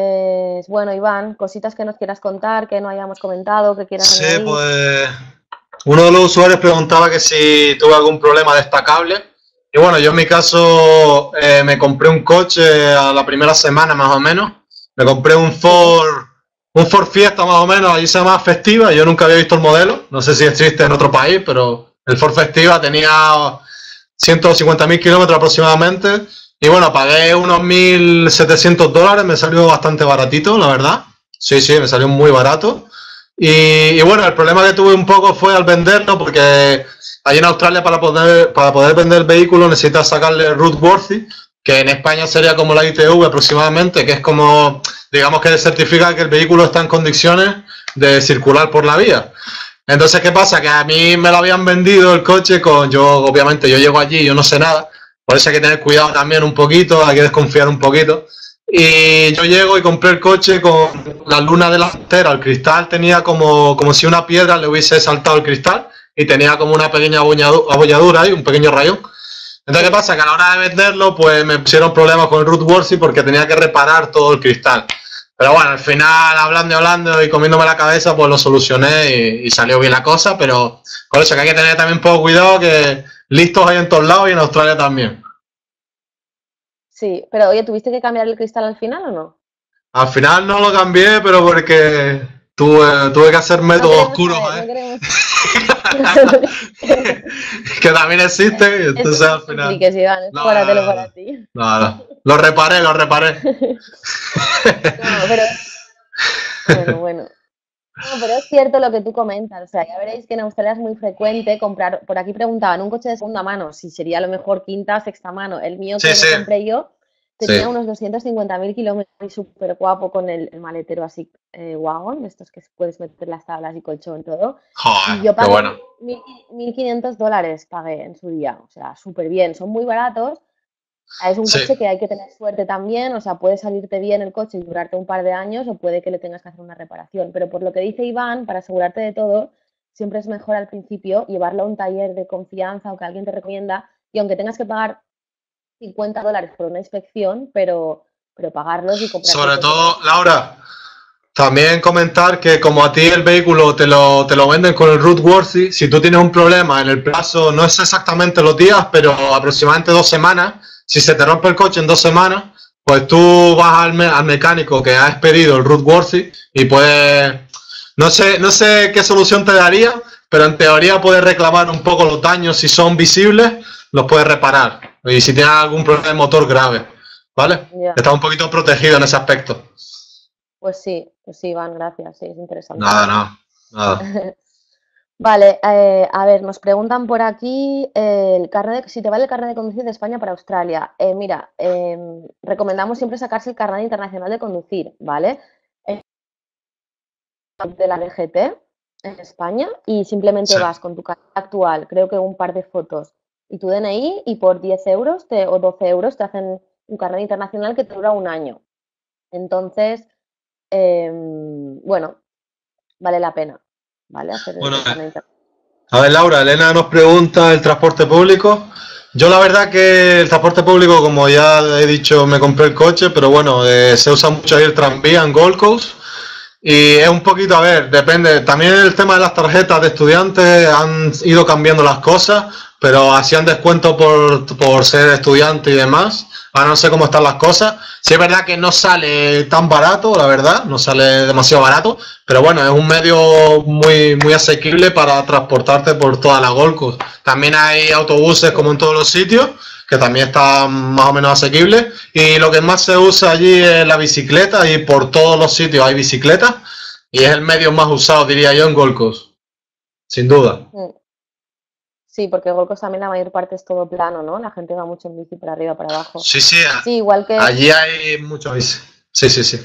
Entonces, bueno, Iván, cositas que nos quieras contar, que no hayamos comentado, que quieras sí, añadir. pues Uno de los usuarios preguntaba que si tuve algún problema destacable. Y bueno, yo en mi caso me compré un coche a la primera semana más o menos. Me compré Sí. Un Ford Fiesta más o menos, ahí se llama Festiva. Yo nunca había visto el modelo, no sé si existe en otro país, pero el Ford Festiva tenía 150.000 kilómetros aproximadamente. Y bueno, pagué unos $1.700, me salió bastante baratito, la verdad. Sí, sí, me salió muy barato. Y bueno, el problema que tuve un poco fue al venderlo, porque allí en Australia para poder vender el vehículo necesitas sacarle roadworthy, que en España sería como la ITV aproximadamente, que es como, digamos que certifica que el vehículo está en condiciones de circular por la vía. Entonces, ¿qué pasa? Que a mí me lo habían vendido el coche obviamente, yo llego allí, yo no sé nada, por eso hay que tener cuidado también un poquito, hay que desconfiar un poquito. Y yo llego y compré el coche con la luna delantera, el cristal tenía como si una piedra le hubiese saltado el cristal y tenía como una pequeña abolladura ahí, un pequeño rayón. Entonces, ¿qué Sí. pasa? Que a la hora de venderlo, pues me pusieron problemas con el rootworthy porque tenía que reparar todo el cristal. Pero bueno, al final, hablando y hablando y comiéndome la cabeza, pues lo solucioné y salió bien la cosa. Pero con eso que hay que tener también un poco cuidado, que listos hay en todos lados y en Australia también. Sí, pero oye, ¿tuviste que cambiar el cristal al final o no? Al final no lo cambié, pero porque tuve que hacer No métodos queremos oscuros, saber, no ¿eh? queremos. Que también existe, y Esto entonces no al te final. compliques, Iván, esto No, guárdatelo no, para no, ti. no, no. Lo reparé, lo reparé. No, pero bueno, bueno. No, pero es cierto lo que tú comentas. O sea, ya veréis que en Australia es muy frecuente comprar. Por aquí preguntaban un coche de segunda mano, si sería a lo mejor quinta, sexta mano. El mío Sí, que me sí, compré yo tenía sí. unos 250.000 kilómetros y súper guapo con el maletero así, wagon, estos que puedes meter las tablas y colchón, todo. Y Joder, yo qué pagué bueno. 1.500 dólares, pagué en su día. O sea, súper bien. Son muy baratos. Es un Sí. coche que hay que tener suerte también, o sea, puede salirte bien el coche y durarte un par de años o puede que le tengas que hacer una reparación. Pero por lo que dice Iván, para asegurarte de todo, siempre es mejor al principio llevarlo a un taller de confianza o que alguien te recomienda y aunque tengas que pagar 50 dólares por una inspección, pero pagarlos y comprarte el Sobre coche todo, tranquilo. Laura, también comentar que como a ti el vehículo te lo venden con el rootworthy, si tú tienes un problema en el plazo, no es exactamente los días, pero aproximadamente 2 semanas, si se te rompe el coche en 2 semanas, pues tú vas al mecánico que ha expedido el rootworthy y puedes, no sé qué solución te daría, pero en teoría puedes reclamar un poco los daños si son visibles, los puedes reparar. Y si tienes algún problema de motor grave, ¿vale? Ya, Estás un poquito protegido en ese aspecto. pues sí, Iván, gracias, sí, es interesante, la Nada, verdad. no, nada. Vale, a ver, nos preguntan por aquí el carnet si te vale el carnet de conducir de España para Australia. Mira, recomendamos siempre sacarse el carnet internacional de conducir, ¿vale? Eh, de la DGT en España y simplemente Sí. vas con tu carnet actual, creo que un par de fotos y tu DNI y por 10 euros o 12 euros te hacen un carnet internacional que te dura un año. Entonces, bueno, vale la pena, ¿vale? Hacer Bueno, el carnet internacional. a ver, Laura, Elena nos pregunta el transporte público. Yo la verdad que el transporte público, como ya he dicho, me compré el coche, pero bueno, se usa mucho ahí el tranvía en Gold Coast. Y es un poquito, a ver, depende. También el tema de las tarjetas de estudiantes han ido cambiando las cosas, pero hacían descuento por ser estudiante y demás. Ahora no sé cómo están las cosas. Sí es verdad que no sale tan barato, la verdad, no sale demasiado barato, pero bueno, es un medio muy, muy asequible para transportarte por toda la Gold Coast. También hay autobuses como en todos los sitios, que también están más o menos asequibles. Y lo que más se usa allí es la bicicleta, y por todos los sitios hay bicicletas, y es el medio más usado, diría yo, en Gold Coast, sin duda. Mm. Sí, porque Gold Coast también la mayor parte es todo plano, ¿no? La gente va mucho en bici para arriba, para abajo. Sí, sí, Sí, igual que, allí hay mucho bici. Sí, sí, sí.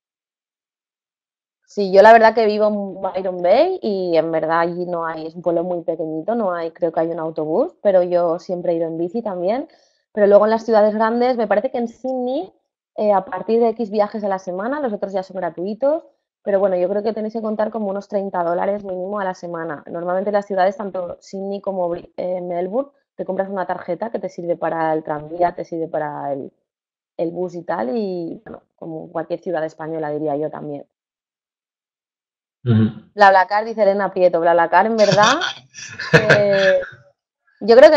sí, yo la verdad que vivo en Byron Bay y en verdad allí no hay, es un pueblo muy pequeñito, no hay, creo que hay un autobús, pero yo siempre he ido en bici también. Pero luego en las ciudades grandes, me parece que en Sydney, a partir de X viajes a la semana, los otros ya son gratuitos, pero bueno, yo creo que tenéis que contar como unos 30 dólares mínimo a la semana. Normalmente en las ciudades, tanto Sydney como Melbourne, te compras una tarjeta que te sirve para el tranvía, te sirve para el bus y tal, y bueno, como cualquier ciudad española diría yo también. Ujú. BlaBlaCar, dice Elena Prieto. BlaBlaCar, en verdad, eh, yo creo que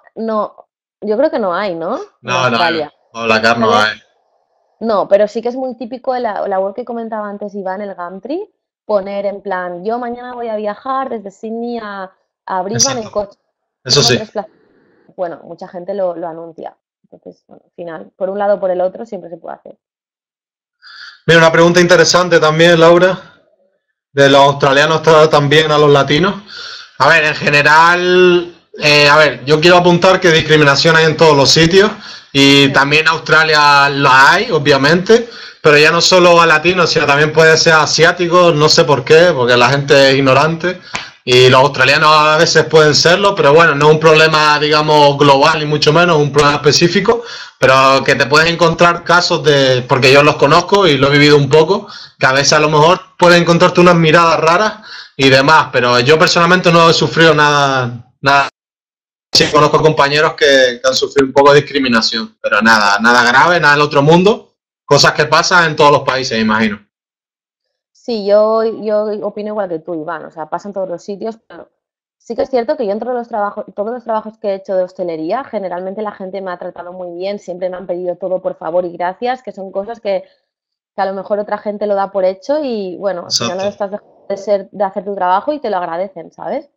yo creo que no hay, ¿no? En No, no, Australia. no, la carne no Australia hay. no, pero sí que es muy típico la web que comentaba antes Iván, el Gumtree, poner en plan, yo mañana voy a viajar desde Sydney a Brisbane en Exacto. coche. Eso Tengo sí. tres plazas. Bueno, mucha gente lo anuncia. Entonces, bueno, al final, por un lado o por el otro, siempre se puede hacer. Mira, una pregunta interesante también, Laura, de los australianos también a los latinos. A ver, en general, a ver, yo quiero apuntar que discriminación hay en todos los sitios y Mm. también en Australia la hay, obviamente, pero ya no solo a latinos, sino también puede ser asiáticos, no sé por qué, porque la gente es ignorante y los australianos a veces pueden serlo, pero bueno, no es un problema, digamos, global ni mucho menos, un problema específico, pero que te puedes encontrar casos de, porque yo los conozco y lo he vivido un poco, que a veces a lo mejor puedes encontrarte unas miradas raras y demás, pero yo personalmente no he sufrido nada. Sí, conozco compañeros que han sufrido un poco de discriminación, pero nada grave, nada del otro mundo, cosas que pasan en todos los países, imagino. Sí, yo opino igual que tú, Iván. O sea, pasa en todos los sitios, pero sí que es cierto que yo entre todos los trabajos que he hecho de hostelería, generalmente la gente me ha tratado muy bien, siempre me han pedido todo por favor y gracias, que son cosas que a lo mejor otra gente lo da por hecho y bueno, al final no Exacto. estás dejando de hacer tu trabajo y te lo agradecen, ¿sabes?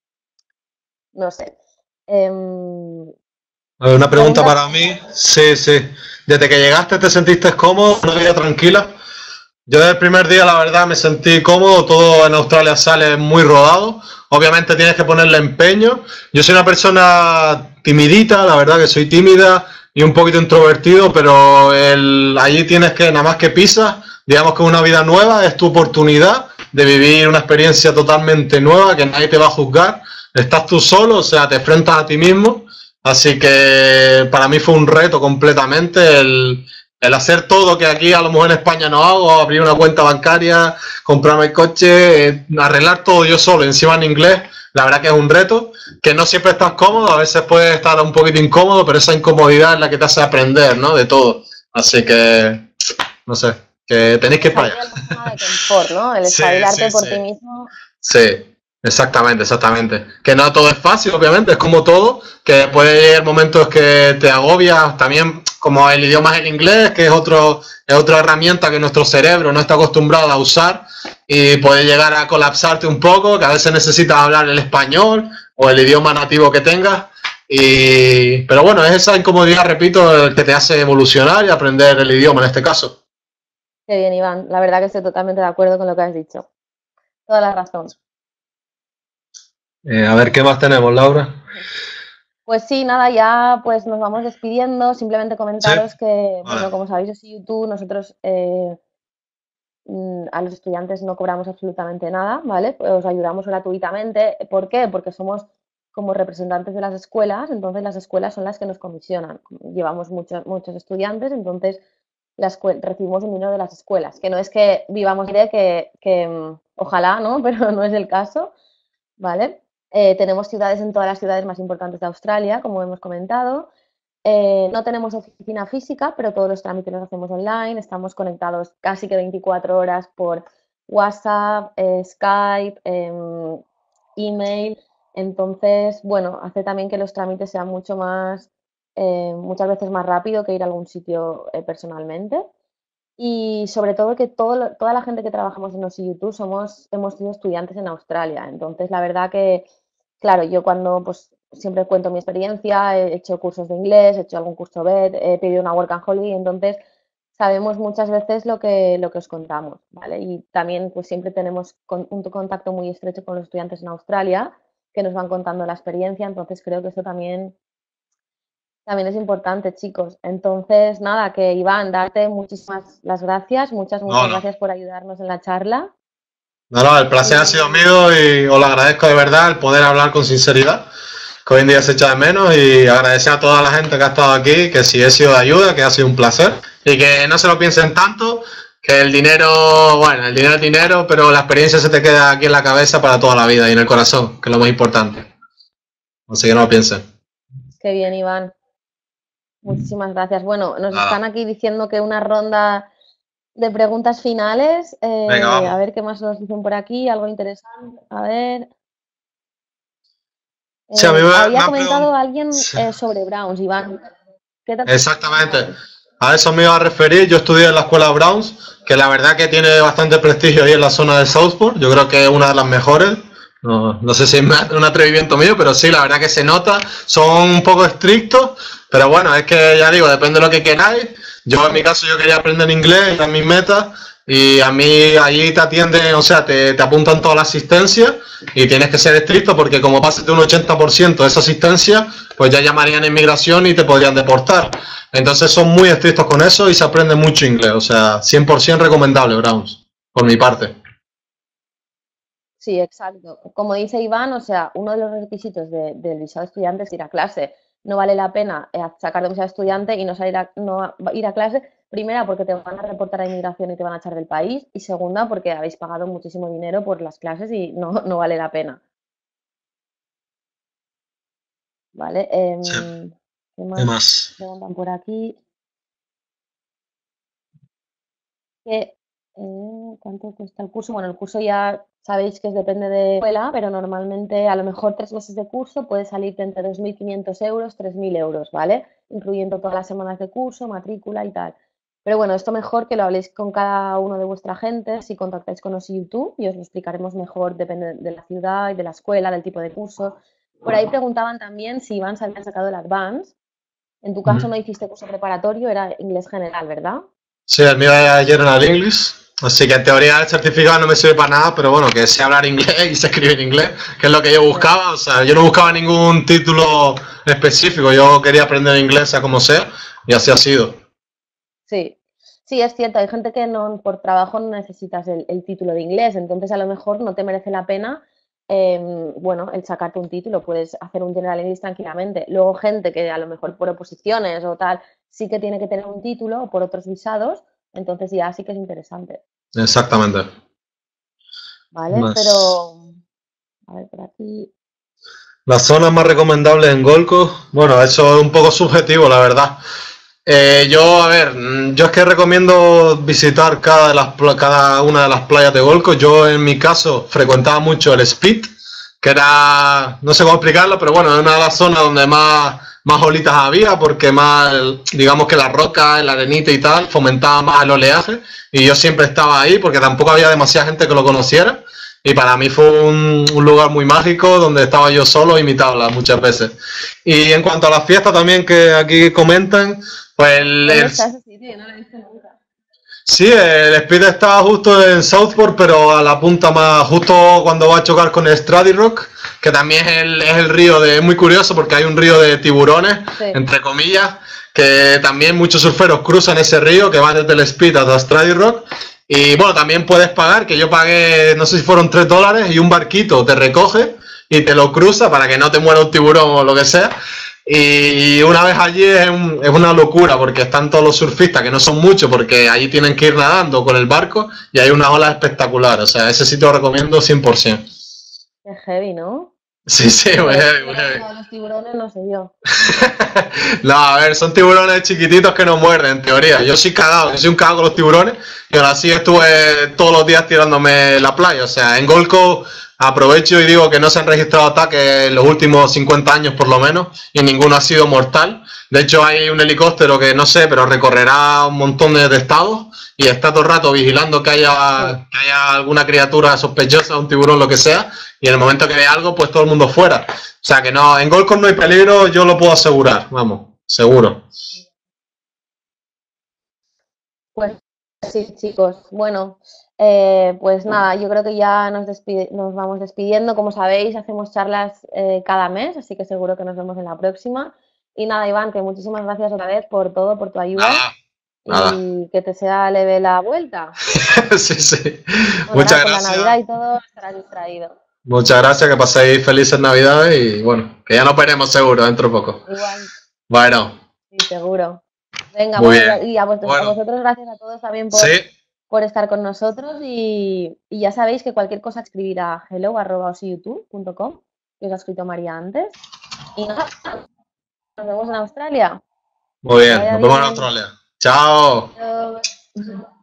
No sé. Em, A ver, una pregunta pregunta, para mí. Sí, sí. Desde que llegaste te sentiste cómodo, una vida tranquila. Yo desde el primer día, la verdad, me sentí cómodo. Todo en Australia sale muy rodado. Obviamente tienes que ponerle empeño. Yo soy una persona timidita, la verdad que soy tímida y un poquito introvertido, pero allí tienes que, nada más que pisas, digamos que es una vida nueva, es tu oportunidad de vivir una experiencia totalmente nueva, que nadie te va a juzgar. Estás tú solo, o sea, te enfrentas a ti mismo. Así que para mí fue un reto completamente el hacer todo que aquí a lo mejor en España no hago, abrir una cuenta bancaria, comprarme el coche, arreglar todo yo solo, encima en inglés, la verdad que es un reto, que no siempre estás cómodo, a veces puedes estar un poquito incómodo, pero esa incomodidad es la que te hace aprender, ¿no? De todo. Así que, no sé, que tenéis que ir para salir allá. de la zona de confort, ¿no? El Sí, espabilarte sí, por sí. ti mismo. Sí, exactamente, exactamente. Que no todo es fácil, obviamente, es como todo, que puede llegar momentos que te agobias, también como el idioma es el inglés, que es otra herramienta que nuestro cerebro no está acostumbrado a usar y puede llegar a colapsarte un poco, que a veces necesitas hablar el español o el idioma nativo que tengas. Pero bueno, es esa incomodidad, repito, el que te hace evolucionar y aprender el idioma en este caso. Qué bien, Iván. La verdad que estoy totalmente de acuerdo con lo que has dicho. Toda la razón. A ver, ¿qué más tenemos, Laura? Pues sí, nada, ya pues nos vamos despidiendo. Simplemente Sí, comentaros que, bueno, vale. como sabéis, yo soy YouTube, nosotros a los estudiantes no cobramos absolutamente nada, ¿vale? Pues os ayudamos gratuitamente. ¿Por qué? Porque somos como representantes de las escuelas, entonces las escuelas son las que nos comisionan. Llevamos muchos estudiantes, entonces recibimos un dinero de las escuelas, que no es que vivamos de ojalá, ¿no? Pero no es el caso, ¿vale? Tenemos ciudades en todas las ciudades más importantes de Australia, como hemos comentado. No tenemos oficina física, pero todos los trámites los hacemos online. Estamos conectados casi que 24 horas por WhatsApp, Skype, email. Entonces, bueno, hace también que los trámites sean muchas veces más rápido que ir a algún sitio personalmente. Y sobre todo que toda la gente que trabajamos en Osi YouTube hemos sido estudiantes en Australia. Entonces, la verdad que, claro, yo cuando pues siempre cuento mi experiencia, he hecho cursos de inglés, he hecho algún curso BED, he pedido una Work and Holiday, entonces sabemos muchas veces lo que os contamos, ¿vale? Y también pues siempre tenemos un contacto muy estrecho con los estudiantes en Australia que nos van contando la experiencia, entonces creo que eso también es importante, chicos. Entonces, nada, que Iván, darte muchísimas las gracias, No, muchas no. gracias por ayudarnos en la charla. No, no, el placer ha sido Y mío y os lo agradezco de verdad el poder hablar con sinceridad, que hoy en día se echa de menos y agradecer a toda la gente que ha estado aquí, que si he sido de ayuda, que ha sido un placer y que no se lo piensen tanto, que el dinero, bueno, el dinero es dinero, pero la experiencia se te queda aquí en la cabeza para toda la vida y en el corazón, que es lo más importante. Así que no lo piensen. qué bien, Iván. Muchísimas gracias. Bueno, nos están Nada. aquí diciendo que una ronda de preguntas finales. Venga, A vamos. ver qué más nos dicen por aquí, algo interesante. A ver, Sí, a mí me había han comentado preguntado. alguien sobre Browns, Iván. ¿Qué tal Exactamente. Browns? A eso me iba a referir. Yo estudié en la escuela Browns, que la verdad que tiene bastante prestigio ahí en la zona de Southport. Yo creo que es una de las mejores. No sé si es un atrevimiento mío, pero sí, la verdad que se nota. Son un poco estrictos, pero bueno, es que ya digo, depende de lo que queráis. Yo en mi caso yo quería aprender inglés, era mi meta, y a mí allí te atienden, o sea, te apuntan toda la asistencia y tienes que ser estricto porque como pases de un 80% de esa asistencia, pues ya llamarían a inmigración y te podrían deportar. Entonces son muy estrictos con eso y se aprende mucho inglés, o sea, 100% recomendable Browns, por mi parte. Sí, exacto. Como dice Iván, o sea, uno de los requisitos del visado estudiante es ir a clase. No vale la pena sacar de visado estudiante y no salir no ir a clase. Primera, porque te van a reportar a inmigración y te van a echar del país. Y segunda, porque habéis pagado muchísimo dinero por las clases y no vale la pena. ¿Vale? Sí, ¿Qué ¿qué más más? preguntan por aquí? Que, ¿cuánto cuesta el curso? Bueno, el curso ya sabéis que depende de escuela, pero normalmente a lo mejor 3 meses de curso puede salirte entre 2.500 euros, 3.000 euros, ¿vale? Incluyendo todas las semanas de curso, matrícula y tal. Pero bueno, esto mejor que lo habléis con cada uno de vuestra gente, si contactáis con los YouTube y os lo explicaremos mejor, depende de la ciudad y de la escuela, del tipo de curso. Por ahí preguntaban también si Iván se había sacado el Advance. En tu caso no hiciste curso preparatorio, era inglés general, ¿verdad? Sí, el mío es General English, así que en teoría el certificado no me sirve para nada, pero bueno, que sé hablar inglés y sé escribir inglés, que es lo que yo Ya. buscaba. O sea, yo no buscaba ningún título específico, yo quería aprender inglés sea como sea, y así ha sido. Sí, sí, es cierto. Hay gente que no, por trabajo no necesitas el título de inglés, entonces a lo mejor no te merece la pena, bueno, el sacarte un título. Puedes hacer un General English tranquilamente. Luego gente que a lo mejor por oposiciones o tal sí que tiene que tener un título o por otros visados, entonces ya sí que es interesante, Exactamente. ¿vale? Más. Pero, a ver, por aquí. Las zonas más recomendables en Golco, bueno, eso es un poco subjetivo, la verdad. Yo, a ver, yo es que recomiendo visitar cada una de las playas de Golco. Yo, en mi caso, frecuentaba mucho el Spit, que era, no sé cómo explicarlo, pero bueno, es una de las zonas donde más olitas había, porque más, digamos que la roca, la arenita y tal, fomentaba más el oleaje. Y yo siempre estaba ahí, porque tampoco había demasiada gente que lo conociera. Y para mí fue un lugar muy mágico donde estaba yo solo y mi tabla muchas veces. Y en cuanto a las fiestas también que aquí comentan, pues ¿Dónde está ese sitio? Yo no lo he visto nunca. sí, el Speed está justo en Southport, pero a la punta más, justo cuando va a chocar con el Strady Rock, que también es el río es muy curioso porque hay un río de tiburones, Sí. entre comillas, que también muchos surferos cruzan ese río que va desde el Speed hasta Strady Rock. Y bueno, también puedes pagar, que yo pagué, no sé si fueron $3 y un barquito te recoge y te lo cruza para que no te muera un tiburón o lo que sea. Y una vez allí es una locura porque están todos los surfistas, que no son muchos porque allí tienen que ir nadando con el barco y hay una ola espectacular. O sea, ese sitio lo recomiendo 100%. Qué heavy, ¿no? Sí, sí, Lo muy de heavy, subir muy al heavy. río de los tiburones no sé yo. No, a ver, son tiburones chiquititos que no muerden, en teoría. Yo soy cagado, yo soy un cagado con los tiburones y ahora sí estuve todos los días tirándome la playa. O sea, en Golco aprovecho y digo que no se han registrado ataques en los últimos 50 años por lo menos y ninguno ha sido mortal. De hecho, hay un helicóptero que no sé, pero recorrerá un montón de estados y está todo el rato vigilando Sí. que haya alguna criatura sospechosa, un tiburón, lo que sea, y en el momento que ve algo, pues todo el mundo fuera. O sea que no, en Golcos no hay peligro, yo lo puedo asegurar, vamos, seguro. Pues sí, chicos. Bueno, pues nada, yo creo que ya nos vamos despidiendo. Como sabéis, hacemos charlas cada mes, así que seguro que nos vemos en la próxima. Y nada, Iván, que muchísimas gracias otra vez por todo, por tu ayuda Nada, nada. y que te sea leve la vuelta. Sí, sí. Bueno, ahora Muchas con la gracias. Navidad y todo estarás distraído. Muchas gracias, que paséis felices Navidades y bueno, que ya nos veremos seguro dentro de poco. Igual, Bueno, sí, seguro. Venga, muy bueno, bien. y a Bueno, vosotros gracias a todos también sí, por estar con nosotros y ya sabéis que cualquier cosa escribir a hello@osiyoutube.com, que os ha escrito María antes. Y nada, nos vemos en Australia. muy Que bien. vaya Nos vemos en bien. Australia. Chao. Adiós.